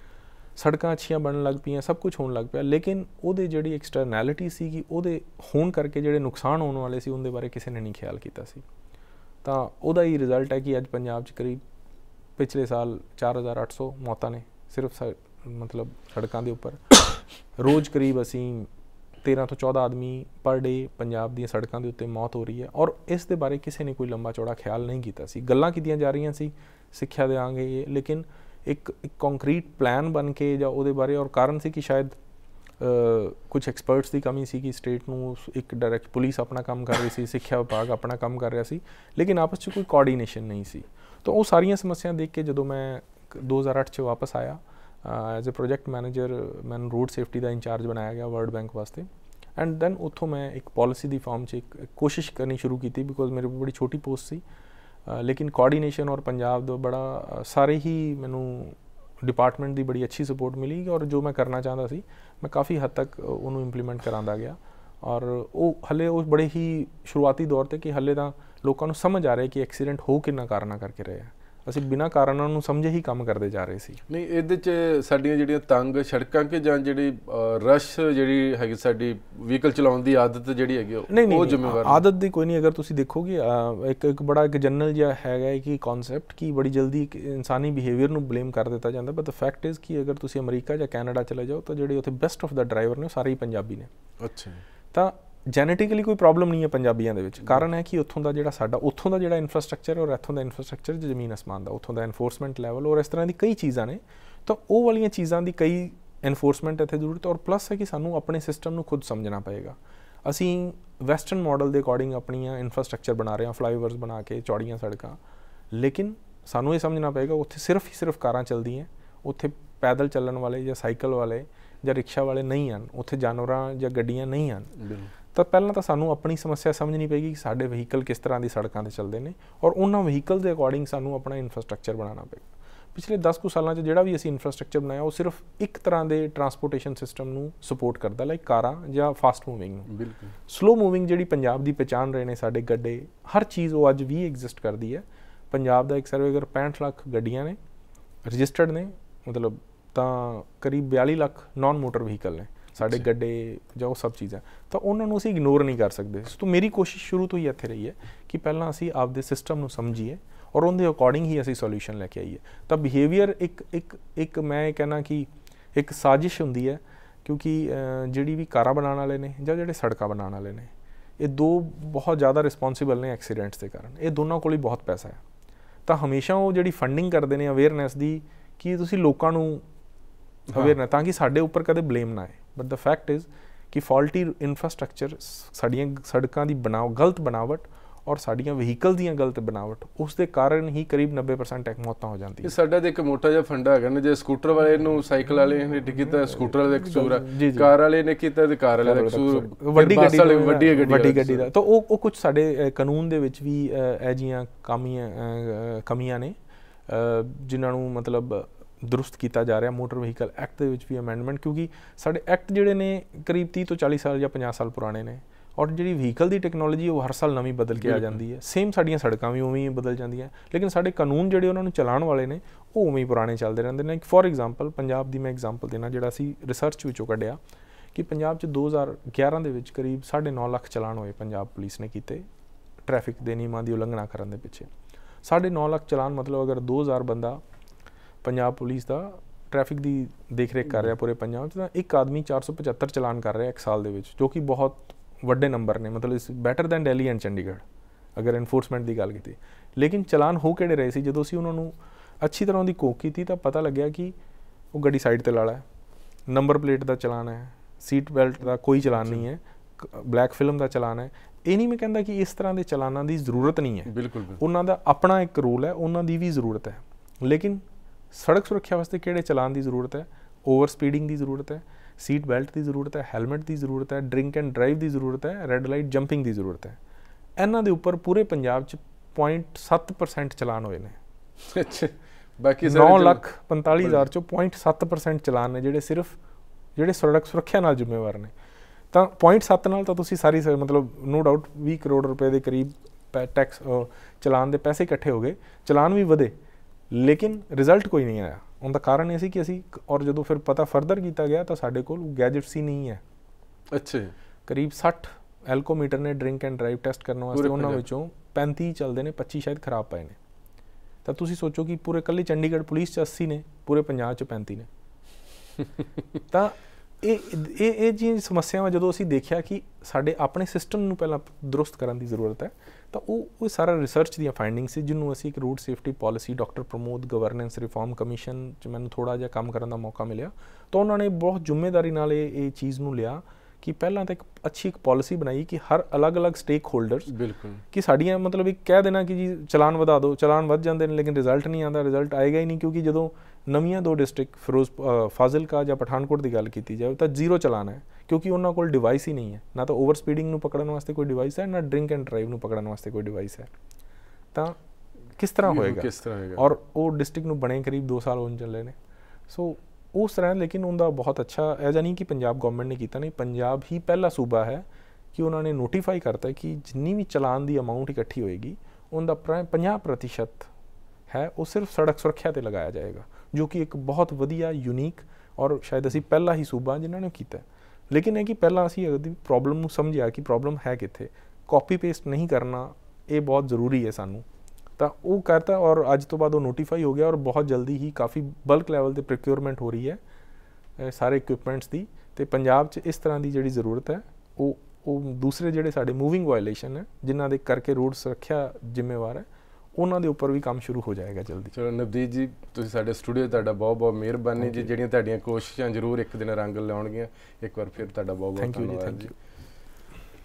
ਸੜਕਾਂ ਅੱਛੀਆਂ ਬਣਨ ਲੱਗ ਪਈਆਂ, ਸਭ ਕੁਝ ਹੋਣ ਲੱਗ ਪਿਆ, ਲੇਕਿਨ ਉਹਦੇ ਜਿਹੜੀ ਐਕਸਟਰਨੈਲਿਟੀ ਸੀ ਕਿ ਉਹਦੇ ਹੋਣ ਕਰਕੇ ਜਿਹੜੇ ਨੁਕਸਾਨ ਹੋਣ ਵਾਲੇ ਸੀ, ਉਹਦੇ ਬਾਰੇ ਕਿਸੇ ਨੇ ਨਹੀਂ ਖਿਆਲ ਕੀਤਾ ਸੀ। ਤਾਂ ਉਹਦਾ ਹੀ ਰਿਜ਼ਲਟ ਹੈ ਕਿ ਅੱਜ ਪੰਜਾਬ 'ਚ ਕਰੀਬ ਪਿਛਲੇ ਸਾਲ ਚਾਰ ਹਜ਼ਾਰ ਅੱਠ ਸੌ ਮੌਤਾਂ ਨੇ ਸਿਰਫ ਮਤਲਬ ਸੜਕਾਂ ਦੇ ਉੱਪਰ। ਰੋਜ਼ ਕਰੀਬ ਅਸੀਂ ਤੇਰ੍ਹਾਂ ਤੋਂ ਚੌਦ੍ਹਾਂ ਆਦਮੀ ਪਰ ਡੇ ਪੰਜਾਬ ਦੀਆਂ ਸੜਕਾਂ ਦੇ ਉੱਤੇ ਮੌਤ ਹੋ ਰਹੀ ਹੈ, ਔਰ ਇਸ ਦੇ ਬਾਰੇ ਕਿਸੇ ਨੇ ਕੋਈ ਲੰਬਾ ਚੌੜਾ ਖਿਆਲ ਨਹੀਂ ਕੀਤਾ ਸੀ। ਗੱਲਾਂ ਕੀਤੀਆਂ ਜਾ ਰਹੀਆਂ ਸੀ ਸਿੱਖਿਆ ਦੇਵਾਂਗੇ, ਲੇਕਿਨ ਇੱਕ ਇੱਕ ਕੰਕਰੀਟ ਪਲਾਨ ਬਣ ਕੇ ਜਾਂ ਉਹਦੇ ਬਾਰੇ, ਔਰ ਕਾਰਨ ਸੀ ਕਿ ਸ਼ਾਇਦ ਕੁਝ ਐਕਸਪਰਟਸ ਦੀ ਕਮੀ ਸੀ ਕਿ ਸਟੇਟ ਨੂੰ ਇੱਕ ਡਾਇਰੈਕਟ ਪੁਲਿਸ ਆਪਣਾ ਕੰਮ ਕਰ ਰਹੀ ਸੀ, ਸਿੱਖਿਆ ਵਿਭਾਗ ਆਪਣਾ ਕੰਮ ਕਰ ਰਿਹਾ ਸੀ, ਲੇਕਿਨ ਆਪਸ 'ਚ ਕੋਈ ਕੋਆਰਡੀਨੇਸ਼ਨ ਨਹੀਂ ਸੀ। ਤਾਂ ਉਹ ਸਾਰੀਆਂ ਸਮੱਸਿਆ ਦੇਖ ਕੇ ਜਦੋਂ ਮੈਂ ਦੋ ਹਜ਼ਾਰ ਅੱਠ 'ਚ ਵਾਪਸ ਆਇਆ ਐਜ਼ ਅ ਪ੍ਰੋਜੈਕਟ ਮੈਨੇਜਰ, ਮੈਨੂੰ ਰੋਡ ਸੇਫਟੀ ਦਾ ਇੰਚਾਰਜ ਬਣਾਇਆ ਗਿਆ ਵਰਲਡ ਬੈਂਕ ਵਾਸਤੇ। ਐਂਡ ਦੈਨ ਉੱਥੋਂ ਮੈਂ ਇੱਕ ਪੋਲਿਸੀ ਦੀ ਫਾਰਮ 'ਚ ਇੱਕ ਕੋਸ਼ਿਸ਼ ਕਰਨੀ ਸ਼ੁਰੂ ਕੀਤੀ, ਬਿਕੋਜ਼ ਮੇਰੇ ਕੋਲ ਬੜੀ ਛੋਟੀ ਪੋਸਟ ਸੀ, ਲੇਕਿਨ ਕੋਆਰਡੀਨੇਸ਼ਨ ਔਰ ਪੰਜਾਬ ਦਾ ਬੜਾ ਸਾਰੇ ਹੀ ਮੈਨੂੰ ਡਿਪਾਰਟਮੈਂਟ ਦੀ ਬੜੀ ਅੱਛੀ ਸਪੋਰਟ ਮਿਲੀ, ਔਰ ਜੋ ਮੈਂ ਕਰਨਾ ਚਾਹੁੰਦਾ ਸੀ ਮੈਂ ਕਾਫੀ ਹੱਦ ਤੱਕ ਉਹਨੂੰ ਇੰਪਲੀਮੈਂਟ ਕਰਾਉਂਦਾ ਗਿਆ। ਔਰ ਉਹ ਹਲੇ ਉਹ ਬੜੇ ਹੀ ਸ਼ੁਰੂਆਤੀ ਦੌਰ 'ਤੇ ਕਿ ਹਲੇ ਤਾਂ ਲੋਕਾਂ ਨੂੰ ਸਮਝ ਆ ਰਿਹਾ ਕਿ ਐਕਸੀਡੈਂਟ ਹੋ ਕਿੰਨਾ ਕਾਰਨਾਂ ਕਰਕੇ ਰਹੇ ਆ, ਅਸੀਂ ਬਿਨਾਂ ਕਾਰਨਾਂ ਨੂੰ ਸਮਝੇ ਹੀ ਕੰਮ ਕਰਦੇ ਜਾ ਰਹੇ ਸੀ। ਨਹੀਂ, ਇਹਦੇ 'ਚ ਸਾਡੀਆਂ ਜਿਹੜੀਆਂ ਤੰਗ ਸੜਕਾਂ ਕਿ ਜਾਂ ਜਿਹੜੀ ਰਸ਼ ਜਿਹੜੀ ਹੈਗੀ ਸਾਡੀ ਵਹੀਕਲ ਚਲਾਉਣ ਦੀ ਆਦਤ ਜਿਹੜੀ ਹੈਗੀ ਉਹ ਜ਼ਿੰਮੇਵਾਰ? ਆਦਤ ਦੀ ਕੋਈ ਨਹੀਂ, ਅਗਰ ਤੁਸੀਂ ਦੇਖੋਗੇ ਇੱਕ ਇੱਕ ਬੜਾ ਇੱਕ ਜਨਰਲ ਜਿਹਾ ਹੈਗਾ ਕਿ ਕਨਸੈਪਟ ਕਿ ਬੜੀ ਜਲਦੀ ਇਨਸਾਨੀ ਬਿਹੇਵੀਅਰ ਨੂੰ ਬਲੇਮ ਕਰ ਦਿੱਤਾ ਜਾਂਦਾ, ਬਟ ਦ ਫੈਕਟ ਇਜ਼ ਕਿ ਅਗਰ ਤੁਸੀਂ ਅਮਰੀਕਾ ਜਾਂ ਕੈਨੇਡਾ ਚਲੇ ਜਾਓ ਤਾਂ ਜਿਹੜੇ ਉੱਥੇ ਬੈਸਟ ਆਫ ਦਾ ਡਰਾਈਵਰ ਨੇ ਉਹ ਸਾਰੇ ਹੀ ਪੰਜਾਬੀ ਨੇ। ਅੱਛਾ। ਤਾਂ ਜੈਨੇਟਿਕਲੀ ਕੋਈ ਪ੍ਰੋਬਲਮ ਨਹੀਂ ਹੈ ਪੰਜਾਬੀਆਂ ਦੇ ਵਿੱਚ। ਕਾਰਨ ਹੈ ਕਿ ਉੱਥੋਂ ਦਾ ਜਿਹੜਾ ਸਾਡਾ ਉੱਥੋਂ ਦਾ ਜਿਹੜਾ ਇਨਫਰਾਸਟਰਕਚਰ ਔਰ ਇੱਥੋਂ ਦਾ ਇਨਫਰਾਸਟਰਕਚਰ ਜ਼ਮੀਨ ਅਸਮਾਨ ਦਾ, ਉੱਥੋਂ ਦਾ ਐਨਫੋਰਸਮੈਂਟ ਲੈਵਲ ਔਰ ਇਸ ਤਰ੍ਹਾਂ ਦੀ ਕਈ ਚੀਜ਼ਾਂ ਨੇ। ਤਾਂ ਉਹ ਵਾਲੀਆਂ ਚੀਜ਼ਾਂ ਦੀ ਕਈ ਐਨਫੋਰਸਮੈਂਟ ਇੱਥੇ ਜ਼ਰੂਰਤ, ਔਰ ਪਲੱਸ ਹੈ ਕਿ ਸਾਨੂੰ ਆਪਣੇ ਸਿਸਟਮ ਨੂੰ ਖੁਦ ਸਮਝਣਾ ਪਏਗਾ। ਅਸੀਂ ਵੈਸਟਰਨ ਮਾਡਲ ਦੇ ਅਕੋਰਡਿੰਗ ਆਪਣੀਆਂ ਇਨਫਰਾਸਟਰਕਚਰ ਬਣਾ ਰਹੇ ਹਾਂ, ਫਲਾਈਓਵਰਸ ਬਣਾ ਕੇ, ਚੌੜੀਆਂ ਸੜਕਾਂ, ਲੇਕਿਨ ਸਾਨੂੰ ਇਹ ਸਮਝਣਾ ਪਏਗਾ ਉੱਥੇ ਸਿਰਫ ਹੀ ਸਿਰਫ ਕਾਰਾਂ ਚੱਲਦੀਆਂ, ਉੱਥੇ ਪੈਦਲ ਚੱਲਣ ਵਾਲੇ ਜਾਂ ਸਾਈਕਲ ਵਾਲੇ ਜਾਂ ਰਿਕਸ਼ਾ ਵਾਲੇ ਨਹੀਂ ਹਨ, ਉੱਥੇ ਜਾਨਵਰਾਂ ਜਾਂ ਗੱਡੀਆਂ ਨਹੀਂ ਹਨ, ਤਾਂ ਪਹਿਲਾਂ ਤਾਂ ਸਾਨੂੰ ਆਪਣੀ ਸਮੱਸਿਆ ਸਮਝਣੀ ਪਏਗੀ ਕਿ ਸਾਡੇ ਵਹੀਕਲ ਕਿਸ ਤਰ੍ਹਾਂ ਦੀ ਸੜਕਾਂ 'ਤੇ ਚੱਲਦੇ ਨੇ ਔਰ ਉਹਨਾਂ ਵਹੀਕਲ ਦੇ ਅਕੋਰਡਿੰਗ ਸਾਨੂੰ ਆਪਣਾ ਇਨਫਰਾਸਟਰਕਚਰ ਬਣਾਉਣਾ ਪਏਗਾ। ਪਿਛਲੇ ਦਸ ਕੁ ਸਾਲਾਂ 'ਚ ਜਿਹੜਾ ਵੀ ਅਸੀਂ ਇਨਫਰਾਸਟਰਕਚਰ ਬਣਾਇਆ ਉਹ ਸਿਰਫ ਇੱਕ ਤਰ੍ਹਾਂ ਦੇ ਟਰਾਂਸਪੋਰਟੇਸ਼ਨ ਸਿਸਟਮ ਨੂੰ ਸਪੋਰਟ ਕਰਦਾ, ਲਾਈਕ ਕਾਰਾਂ ਜਾਂ ਫਾਸਟ ਮੂਵਿੰਗ ਨੂੰ। ਬਿਲਕੁਲ ਸਲੋ ਮੂਵਿੰਗ ਜਿਹੜੀ ਪੰਜਾਬ ਦੀ ਪਹਿਚਾਣ ਰਹੇ ਨੇ ਸਾਡੇ ਗੱਡੇ, ਹਰ ਚੀਜ਼ ਉਹ ਅੱਜ ਵੀ ਐਗਜ਼ਿਸਟ ਕਰਦੀ ਹੈ। ਪੰਜਾਬ ਦਾ ਇੱਕ ਸਰਵੇ ਅਗਰ ਪੈਂਹਠ ਲੱਖ ਗੱਡੀਆਂ ਨੇ ਰਜਿਸਟਰਡ ਨੇ, ਮਤਲਬ ਤਾਂ ਕਰੀਬ ਬਿਆਲੀ ਲੱਖ ਨਾਨ ਮੋਟਰ ਵਹੀਕਲ ਨੇ ਸਾਡੇ ਗੱਡੇ ਜਾਂ ਉਹ ਸਭ ਚੀਜ਼ਾਂ, ਤਾਂ ਉਹਨਾਂ ਨੂੰ ਅਸੀਂ ਇਗਨੋਰ ਨਹੀਂ ਕਰ ਸਕਦੇ। ਸੋ ਮੇਰੀ ਕੋਸ਼ਿਸ਼ ਸ਼ੁਰੂ ਤੋਂ ਹੀ ਇੱਥੇ ਰਹੀ ਹੈ ਕਿ ਪਹਿਲਾਂ ਅਸੀਂ ਆਪਦੇ ਸਿਸਟਮ ਨੂੰ ਸਮਝੀਏ ਔਰ ਉਹਦੇ ਅਕੋਰਡਿੰਗ ਹੀ ਅਸੀਂ ਸੋਲਿਊਸ਼ਨ ਲੈ ਕੇ ਆਈਏ। ਤਾਂ ਬਿਹੇਵੀਅਰ ਇੱਕ ਇੱਕ ਇੱਕ ਮੈਂ ਇਹ ਕਹਿਣਾ ਕਿ ਇੱਕ ਸਾਜ਼ਿਸ਼ ਹੁੰਦੀ ਹੈ, ਕਿਉਂਕਿ ਜਿਹੜੀ ਵੀ ਕਾਰਾਂ ਬਣਾਉਣ ਵਾਲੇ ਨੇ ਜਾਂ ਜਿਹੜੇ ਸੜਕਾਂ ਬਣਾਉਣ ਵਾਲੇ ਨੇ, ਇਹ ਦੋ ਬਹੁਤ ਜ਼ਿਆਦਾ ਰਿਸਪੋਂਸੀਬਲ ਨੇ ਐਕਸੀਡੈਂਟਸ ਦੇ ਕਾਰਨ। ਇਹ ਦੋਨਾਂ ਕੋਲ ਹੀ ਬਹੁਤ ਪੈਸਾ ਹੈ, ਤਾਂ ਹਮੇਸ਼ਾ ਉਹ ਜਿਹੜੀ ਫੰਡਿੰਗ ਕਰਦੇ ਨੇ ਅਵੇਅਰਨੈਸ ਦੀ, ਕਿ ਤੁਸੀਂ ਲੋਕਾਂ ਨੂੰ ਅਵੇਅਰਨੈਸ, ਤਾਂ ਕਿ ਸਾਡੇ ਉੱਪਰ ਕਦੇ ਬਲੇਮ ਨਾ ਆਏ। ਬਟ ਦ ਫੈਕਟ ਇਜ਼ ਕਿ ਫਾਲਟੀ ਇਨਫਰਾਸਟਰਕਚਰ, ਸਾਡੀਆਂ ਸੜਕਾਂ ਦੀ ਬਣਾਓ ਗਲਤ ਬਣਾਵਟ ਔਰ ਸਾਡੀਆਂ ਵਹੀਕਲ ਦੀਆਂ ਗਲਤ ਬਣਾਵਟ, ਉਸ ਦੇ ਕਾਰਨ ਹੀ ਕਰੀਬ ਨੱਬੇ ਪਰਸੈਂਟ ਟੈਕ ਮੌਤਾਂ ਹੋ ਜਾਂਦੀਆਂ। ਇਹ ਸਾਡਾ ਤਾਂ ਇੱਕ ਮੋਟਾ ਜਿਹਾ ਫੰਡਾ ਹੈਗਾ ਨਾ, ਜੇ ਸਕੂਟਰ ਵਾਲੇ ਨੂੰ ਸਾਈਕਲ ਵਾਲੇ ਨੇ ਕੀਤਾ, ਸਕੂਟਰ ਵਾਲੇ ਦਾ ਕਸੂਰ ਆ, ਕਾਰ ਵਾਲੇ ਨੇ ਕੀਤਾ ਤੇ ਕਾਰ ਵਾਲੇ ਦਾ ਕਸੂਰ, ਵੱਡੀ ਗੱਡੀ ਵੱਡੀ ਗੱਡੀ ਵੱਡੀ ਗੱਡੀ ਦਾ। ਤਾਂ ਉਹ ਉਹ ਕੁਝ ਸਾਡੇ ਕਾਨੂੰਨ ਦੇ ਵਿੱਚ ਵੀ ਇਹ ਜਿਹੀਆਂ ਕਾਮੀਆਂ ਕਮੀਆਂ ਨੇ ਜਿਨ੍ਹਾਂ ਨੂੰ ਮਤਲਬ ਦਰੁਸਤ ਕੀਤਾ ਜਾ ਰਿਹਾ। ਮੋਟਰ ਵਹੀਕਲ ਐਕਟ ਦੇ ਵਿੱਚ ਵੀ ਅਮੈਂਡਮੈਂਟ, ਕਿਉਂਕਿ ਸਾਡੇ ਐਕਟ ਜਿਹੜੇ ਨੇ ਕਰੀਬ ਤੀਹ ਤੋਂ ਚਾਲੀ ਸਾਲ ਜਾਂ ਪੰਜਾਹ ਸਾਲ ਪੁਰਾਣੇ ਨੇ, ਔਰ ਜਿਹੜੀ ਵਹੀਕਲ ਦੀ ਟੈਕਨੋਲੋਜੀ ਉਹ ਹਰ ਸਾਲ ਨਵੀਂ ਬਦਲ ਕੇ ਆ ਜਾਂਦੀ ਹੈ। ਸੇਮ ਸਾਡੀਆਂ ਸੜਕਾਂ ਵੀ ਉਵੇਂ ਹੀ ਬਦਲ ਜਾਂਦੀਆਂ, ਲੇਕਿਨ ਸਾਡੇ ਕਾਨੂੰਨ ਜਿਹੜੇ ਉਹਨਾਂ ਨੂੰ ਚਲਾਉਣ ਵਾਲੇ ਨੇ ਉਹ ਉਵੇਂ ਹੀ ਪੁਰਾਣੇ ਚੱਲਦੇ ਰਹਿੰਦੇ ਨੇ। ਫੋਰ ਐਗਜ਼ਾਮਪਲ ਪੰਜਾਬ ਦੀ ਮੈਂ ਐਗਜ਼ਾਮਪਲ ਦੇਣਾ, ਜਿਹੜਾ ਅਸੀਂ ਰਿਸਰਚ ਵਿੱਚੋਂ ਕੱਢਿਆ ਕਿ ਪੰਜਾਬ 'ਚ ਦੋ ਹਜ਼ਾਰ ਗਿਆਰਾਂ ਦੇ ਵਿੱਚ ਕਰੀਬ ਸਾਢੇ ਨੌ ਲੱਖ ਚਲਾਨ ਹੋਏ ਪੰਜਾਬ ਪੁਲਿਸ ਨੇ ਕੀਤੇ ਟ੍ਰੈਫਿਕ ਦੇ ਨਿਯਮਾਂ ਦੀ ਉਲੰਘਣਾ ਕਰਨ ਦੇ ਪਿੱਛੇ। ਸਾਢੇ ਨੌ ਲੱਖ ਚਲਾਨ ਮਤਲਬ ਅਗਰ ਦੋ ਹਜ਼ਾਰ ਬੰਦਾ ਪੰਜਾਬ ਪੁਲਿਸ ਦਾ ਟ੍ਰੈਫਿਕ ਦੀ ਦੇਖ ਰੇਖ ਕਰ ਰਿਹਾ ਪੂਰੇ ਪੰਜਾਬ 'ਚ, ਤਾਂ ਇੱਕ ਆਦਮੀ ਚਾਰ ਸੌ ਪਝੱਤਰ ਚਲਾਨ ਕਰ ਰਿਹਾ ਇੱਕ ਸਾਲ ਦੇ ਵਿੱਚ, ਜੋ ਕਿ ਬਹੁਤ ਵੱਡੇ ਨੰਬਰ ਨੇ। ਮਤਲਬ is better than Delhi and Chandigarh ਅਗਰ ਇਨਫੋਰਸਮੈਂਟ ਦੀ ਗੱਲ ਕੀਤੀ। ਲੇਕਿਨ ਚਲਾਨ ਹੋ ਕਿਹੜੇ ਰਹੇ ਸੀ? ਜਦੋਂ ਅਸੀਂ ਉਹਨਾਂ ਨੂੰ ਅੱਛੀ ਤਰ੍ਹਾਂ ਉਹਦੀ ਘੋਖ ਕੀਤੀ ਤਾਂ ਪਤਾ ਲੱਗਿਆ ਕਿ ਉਹ ਗੱਡੀ ਸਾਈਡ 'ਤੇ ਲਾ ਲਾ, ਨੰਬਰ ਪਲੇਟ ਦਾ ਚਲਾਨ ਹੈ, ਸੀਟ ਬੈਲਟ ਦਾ ਕੋਈ ਚਲਾਨ ਨਹੀਂ ਹੈ, ਬਲੈਕ ਫਿਲਮ ਦਾ ਚਲਾਨ ਹੈ। ਇਹ ਨਹੀਂ ਮੈਂ ਕਹਿੰਦਾ ਕਿ ਇਸ ਤਰ੍ਹਾਂ ਦੇ ਚਲਾਨਾਂ ਦੀ ਜ਼ਰੂਰਤ ਨਹੀਂ ਹੈ, ਬਿਲਕੁਲ ਉਹਨਾਂ ਦਾ ਆਪਣਾ ਇੱਕ ਰੂਲ ਹੈ, ਉਹਨਾਂ ਦੀ ਵੀ ਜ਼ਰੂਰਤ ਹੈ। ਲੇਕਿਨ ਸੜਕ ਸੁਰੱਖਿਆ ਵਾਸਤੇ ਕਿਹੜੇ ਚਲਾਨ ਦੀ ਜ਼ਰੂਰਤ ਹੈ? ਓਵਰ ਸਪੀਡਿੰਗ ਦੀ ਜ਼ਰੂਰਤ ਹੈ, ਸੀਟ ਬੈਲਟ ਦੀ ਜ਼ਰੂਰਤ ਹੈ, ਹੈਲਮਟ ਦੀ ਜ਼ਰੂਰਤ ਹੈ, ਡਰਿੰਕ ਐਂਡ ਡਰਾਈਵ ਦੀ ਜ਼ਰੂਰਤ ਹੈ, ਰੈੱਡ ਲਾਈਟ ਜੰਪਿੰਗ ਦੀ ਜ਼ਰੂਰਤ ਹੈ। ਇਹਨਾਂ ਦੇ ਉੱਪਰ ਪੂਰੇ ਪੰਜਾਬ 'ਚ ਪੁਆਇੰਟ ਸੱਤ ਪਰਸੈਂਟ ਚਲਾਨ ਹੋਏ ਨੇ। ਅੱਛਾ, ਬਾਕੀ ਨੌ ਲੱਖ ਪੰਤਾਲੀ ਹਜ਼ਾਰ 'ਚੋਂ ਪੁਆਇੰਟ ਸੱਤ ਪਰਸੈਂਟ ਚਲਾਨ ਨੇ ਜਿਹੜੇ ਸਿਰਫ ਜਿਹੜੇ ਸੜਕ ਸੁਰੱਖਿਆ ਨਾਲ ਜ਼ਿੰਮੇਵਾਰ ਨੇ। ਤਾਂ ਪੁਆਇੰਟ ਸੱਤ ਨਾਲ ਤਾਂ ਤੁਸੀਂ ਸਾਰੀ ਮਤਲਬ ਨੋ ਡਾਊਟ ਵੀਹ ਕਰੋੜ ਰੁਪਏ ਦੇ ਕਰੀਬ ਟੈਕਸ ਚਲਾਨ ਦੇ ਪੈਸੇ ਇਕੱਠੇ ਹੋ ਗਏ, ਚਲਾਨ ਵੀ ਵਧੇ, ਲੇਕਿਨ ਰਿਜ਼ਲਟ ਕੋਈ ਨਹੀਂ ਆਇਆ। ਉਹਦਾ ਕਾਰਨ ਇਹ ਸੀ ਕਿ ਅਸੀਂ, ਔਰ ਜਦੋਂ ਫਿਰ ਪਤਾ ਫਰਦਰ ਕੀਤਾ ਗਿਆ ਤਾਂ ਸਾਡੇ ਕੋਲ ਗੈਜਟਸ ਹੀ ਨਹੀਂ ਹੈ। ਅੱਛਾ, ਕਰੀਬ ਸੱਠ ਐਲਕੋਮੀਟਰ ਨੇ ਡਰਿੰਕ ਐਂਡ ਡਰਾਈਵ ਟੈਸਟ ਕਰਨ ਵਾਸਤੇ, ਉਹਨਾਂ ਵਿੱਚੋਂ ਪੈਂਤੀ ਚੱਲਦੇ ਨੇ, ਪੱਚੀ ਸ਼ਾਇਦ ਖਰਾਬ ਪਏ ਨੇ। ਤਾਂ ਤੁਸੀਂ ਸੋਚੋ ਕਿ ਪੂਰੇ ਇਕੱਲੀ ਚੰਡੀਗੜ੍ਹ ਪੁਲਿਸ 'ਚ ਅੱਸੀ ਨੇ, ਪੂਰੇ ਪੰਜਾਬ 'ਚ ਪੈਂਤੀ ਨੇ। ਤਾਂ ਇਹ ਇਹ ਇਹ ਜਿਹੀਆਂ ਸਮੱਸਿਆਵਾਂ ਜਦੋਂ ਅਸੀਂ ਦੇਖਿਆ ਕਿ ਸਾਡੇ ਆਪਣੇ ਸਿਸਟਮ ਨੂੰ ਪਹਿਲਾਂ ਦਰੁਸਤ ਕਰਨ ਦੀ ਜ਼ਰੂਰਤ ਹੈ, ਤਾਂ ਉਹ ਉਹ ਸਾਰਾ ਰਿਸਰਚ ਦੀਆਂ ਫਾਈਂਡਿੰਗ ਸੀ, ਜਿਹਨੂੰ ਅਸੀਂ ਇੱਕ route safety policy doctor Pramod governance reform commission 'ਚ ਮੈਨੂੰ ਥੋੜ੍ਹਾ ਜਿਹਾ ਕੰਮ ਕਰਨ ਦਾ ਮੌਕਾ ਮਿਲਿਆ। ਤਾਂ ਉਹਨਾਂ ਨੇ ਬਹੁਤ ਜ਼ਿੰਮੇਵਾਰੀ ਨਾਲ ਇਹ ਇਹ ਚੀਜ਼ ਨੂੰ ਲਿਆ ਕਿ ਪਹਿਲਾਂ ਤਾਂ ਇੱਕ ਅੱਛੀ ਇੱਕ ਪਾਲਿਸੀ ਬਣਾਈ ਕਿ ਹਰ ਅਲੱਗ-ਅਲੱਗ ਸਟੇਕ ਹੋਲਡਰਸ, ਬਿਲਕੁਲ ਕਿ ਸਾਡੀਆਂ ਮਤਲਬ ਇੱਕ ਕਹਿ ਦੇਣਾ ਕਿ ਜੀ ਚਲਾਨ ਵਧਾ ਦਿਓ, ਚਲਾਨ ਵੱਧ ਜਾਂਦੇ ਨੇ ਲੇਕਿਨ ਰਿਜ਼ਲਟ ਨਹੀਂ ਆਉਂਦਾ, ਰਿਜ਼ਲਟ ਆਏਗਾ ਹੀ ਨਹੀਂ। ਕਿਉਂਕਿ ਜਦੋਂ ਨਵੀਆਂ ਦੋ ਡਿਸਟ੍ਰਿਕਟ ਫਿਰੋਜ਼ ਫਾਜ਼ਿਲਕਾ ਜਾਂ ਪਠਾਨਕੋਟ ਦੀ ਗੱਲ ਕੀਤੀ ਜਾਵੇ ਤਾਂ ਜ਼ੀਰੋ ਚਲਾਨ ਹੈ, ਕਿਉਂਕਿ ਉਹਨਾਂ ਕੋਲ ਡਿਵਾਈਸ ਹੀ ਨਹੀਂ ਹੈ, ਨਾ ਤਾਂ ਓਵਰ ਸਪੀਡਿੰਗ ਨੂੰ ਪਕੜਨ ਵਾਸਤੇ ਕੋਈ ਡਿਵਾਈਸ ਹੈ, ਨਾ ਡਰਿੰਕ ਐਂਡ ਡਰਾਈਵ ਨੂੰ ਪਕੜਨ ਵਾਸਤੇ ਕੋਈ ਡਿਵਾਈਸ ਹੈ। ਤਾਂ ਕਿਸ ਤਰ੍ਹਾਂ ਹੋਏਗਾ? ਕਿਸ ਤਰ੍ਹਾਂ ਹੋਏਗਾ? ਔਰ ਉਹ ਡਿਸਟ੍ਰਿਕਟ ਨੂੰ ਬਣੇ ਕਰੀਬ ਦੋ ਸਾਲ ਹੋਣ ਚੱਲੇ ਨੇ। ਸੋ ਉਸ ਤਰ੍ਹਾਂ, ਲੇਕਿਨ ਉਹਦਾ ਬਹੁਤ ਅੱਛਾ ਐਜਾ ਨਹੀਂ ਕਿ ਪੰਜਾਬ ਗੌਰਮੈਂਟ ਨੇ ਕੀਤਾ, ਨਹੀਂ, ਪੰਜਾਬ ਹੀ ਪਹਿਲਾ ਸੂਬਾ ਹੈ ਕਿ ਉਹਨਾਂ ਨੇ ਨੋਟੀਫਾਈ ਕਰਤਾ ਕਿ ਜਿੰਨੀ ਵੀ ਚਲਾਨ ਦੀ ਅਮਾਊਂਟ ਇਕੱਠੀ ਹੋਏਗੀ ਉਹਦਾ ਪੰਜਾਹ ਪ੍ਰਤੀਸ਼ਤ ਹੈ ਉਹ ਸਿਰਫ ਸੜਕ ਸੁਰੱਖਿਆ 'ਤੇ ਲਗਾਇਆ ਜਾਏਗਾ, ਜੋ ਕਿ ਇੱਕ ਬਹੁਤ ਵਧੀਆ ਯੂਨੀਕ ਔਰ ਸ਼ਾਇਦ ਅਸੀਂ ਪਹਿਲਾ ਹੀ ਸੂਬਾ ਜਿਨ੍ਹਾਂ ਨੇ ਕੀਤਾ। ਲੇਕਿਨ ਇਹ ਕਿ ਪਹਿਲਾਂ ਅਸੀਂ ਉਹਦੀ ਪ੍ਰੋਬਲਮ ਨੂੰ ਸਮਝਿਆ ਕਿ ਪ੍ਰੋਬਲਮ ਹੈ ਕਿੱਥੇ, ਕਾਪੀ ਪੇਸਟ ਨਹੀਂ ਕਰਨਾ, ਇਹ ਬਹੁਤ ਜ਼ਰੂਰੀ ਹੈ ਸਾਨੂੰ। ਤਾਂ ਉਹ ਕਰਤਾ ਔਰ ਅੱਜ ਤੋਂ ਬਾਅਦ ਉਹ ਨੋਟੀਫਾਈ ਹੋ ਗਿਆ ਔਰ ਬਹੁਤ ਜਲਦੀ ਹੀ ਕਾਫੀ ਬਲਕ ਲੈਵਲ 'ਤੇ ਪ੍ਰੋਕਿਉਰਮੈਂਟ ਹੋ ਰਹੀ ਹੈ ਸਾਰੇ ਇਕਵਿਪਮੈਂਟਸ ਦੀ। ਅਤੇ ਪੰਜਾਬ 'ਚ ਇਸ ਤਰ੍ਹਾਂ ਦੀ ਜਿਹੜੀ ਜ਼ਰੂਰਤ ਹੈ ਉਹ ਉਹ ਦੂਸਰੇ ਜਿਹੜੇ ਸਾਡੇ ਮੂਵਿੰਗ ਵਾਇਲੇਸ਼ਨ ਹੈ ਜਿਨ੍ਹਾਂ ਦੇ ਕਰਕੇ ਰੋਡ ਸੁਰੱਖਿਆ ਜ਼ਿੰਮੇਵਾਰ ਹੈ, ਉਹਨਾਂ ਦੇ ਉੱਪਰ ਵੀ ਕੰਮ ਸ਼ੁਰੂ ਹੋ ਜਾਏਗਾ ਜਲਦੀ। ਚਲੋ ਨਵਦੀਪ ਜੀ, ਤੁਸੀਂ ਸਾਡੇ ਸਟੂਡੀਓ, ਤੁਹਾਡਾ ਬਹੁਤ ਬਹੁਤ ਮਿਹਰਬਾਨੀ ਜੀ। ਜਿਹੜੀਆਂ ਤੁਹਾਡੀਆਂ ਕੋਸ਼ਿਸ਼ਾਂ ਜ਼ਰੂਰ ਇੱਕ ਦਿਨ ਰੰਗ ਲਿਆਉਣਗੀਆਂ। ਇੱਕ ਵਾਰ ਫਿਰ ਤੁਹਾਡਾ ਬਹੁਤ ਬਹੁਤ ਧੰਨਵਾਦ ਜੀ।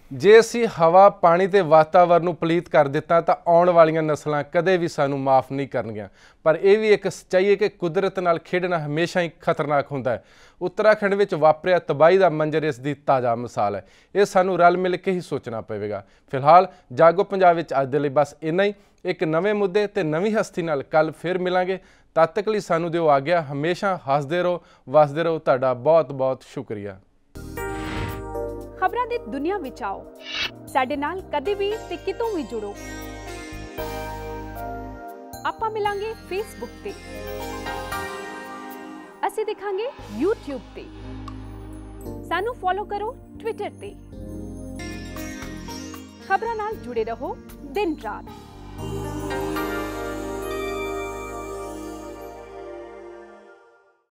ਜੇ ਅਸੀਂ ਹਵਾ ਪਾਣੀ ਤੇ ਵਾਤਾਵਰਨ ਨੂੰ ਪਲੀਤ ਕਰ ਦਿੱਤਾ ਤਾਂ ਆਉਣ ਵਾਲੀਆਂ ਨਸਲਾਂ ਕਦੇ ਵੀ ਸਾਨੂੰ ਮਾਫ ਨਹੀਂ ਕਰਨਗੀਆਂ। ਪਰ ਇਹ ਵੀ ਇੱਕ ਸੱਚਾਈ ਹੈ ਕਿ ਕੁਦਰਤ ਨਾਲ ਖੇਡਣਾ ਹਮੇਸ਼ਾ ਹੀ ਖਤਰਨਾਕ ਹੁੰਦਾ ਹੈ। ਉੱਤਰਾਖੰਡ ਵਿੱਚ ਵਾਪਰਿਆ ਤਬਾਹੀ ਦਾ ਮੰਜ਼ਰ ਇਸ ਦੀ ਤਾਜ਼ਾ ਮਿਸਾਲ ਹੈ। ਇਹ ਸਾਨੂੰ ਰਲ ਮਿਲ ਕੇ ਹੀ ਸੋਚਣਾ ਪਵੇਗਾ। ਫਿਲਹਾਲ ਜਾਗੋ ਪੰਜਾਬ ਵਿੱਚ ਅੱਜ ਦੇ ਲਈ ਬਸ ਇੰਨਾ ਹੀ। ਇੱਕ ਨਵੇਂ ਮੁੱਦੇ ਤੇ ਨਵੀਂ ਹਸਤੀ ਨਾਲ ਕੱਲ ਫਿਰ ਮਿਲਾਂਗੇ। ਤਦ ਤੱਕ ਲਈ ਸਾਨੂੰ ਦਿਓ ਆਗਿਆ। ਹਮੇਸ਼ਾ ਹੱਸਦੇ ਰਹੋ, ਵਸਦੇ ਰਹੋ। ਤੁਹਾਡਾ ਬਹੁਤ ਬਹੁਤ ਸ਼ੁਕਰੀਆ। ਖਬਰਾਂ ਦੀ ਦੁਨੀਆ ਵਿੱਚ ਆਓ, ਸਾਡੇ ਨਾਲ ਕਦੇ ਵੀ ਤੇ ਕਿਤੋਂ ਵੀ ਜੁੜੋ। ਆਪਾਂ ਮਿਲਾਂਗੇ ਫੇਸਬੁੱਕ ਤੇ, ਅਸੀਂ ਦਿਖਾਂਗੇ ਯੂਟਿਊਬ ਤੇ, ਸਾਨੂੰ ਫੋਲੋ ਕਰੋ ਟਵਿੱਟਰ ਤੇ। ਖਬਰਾਂ ਨਾਲ ਜੁੜੇ ਰਹੋ ਦਿਨ ਰਾਤ।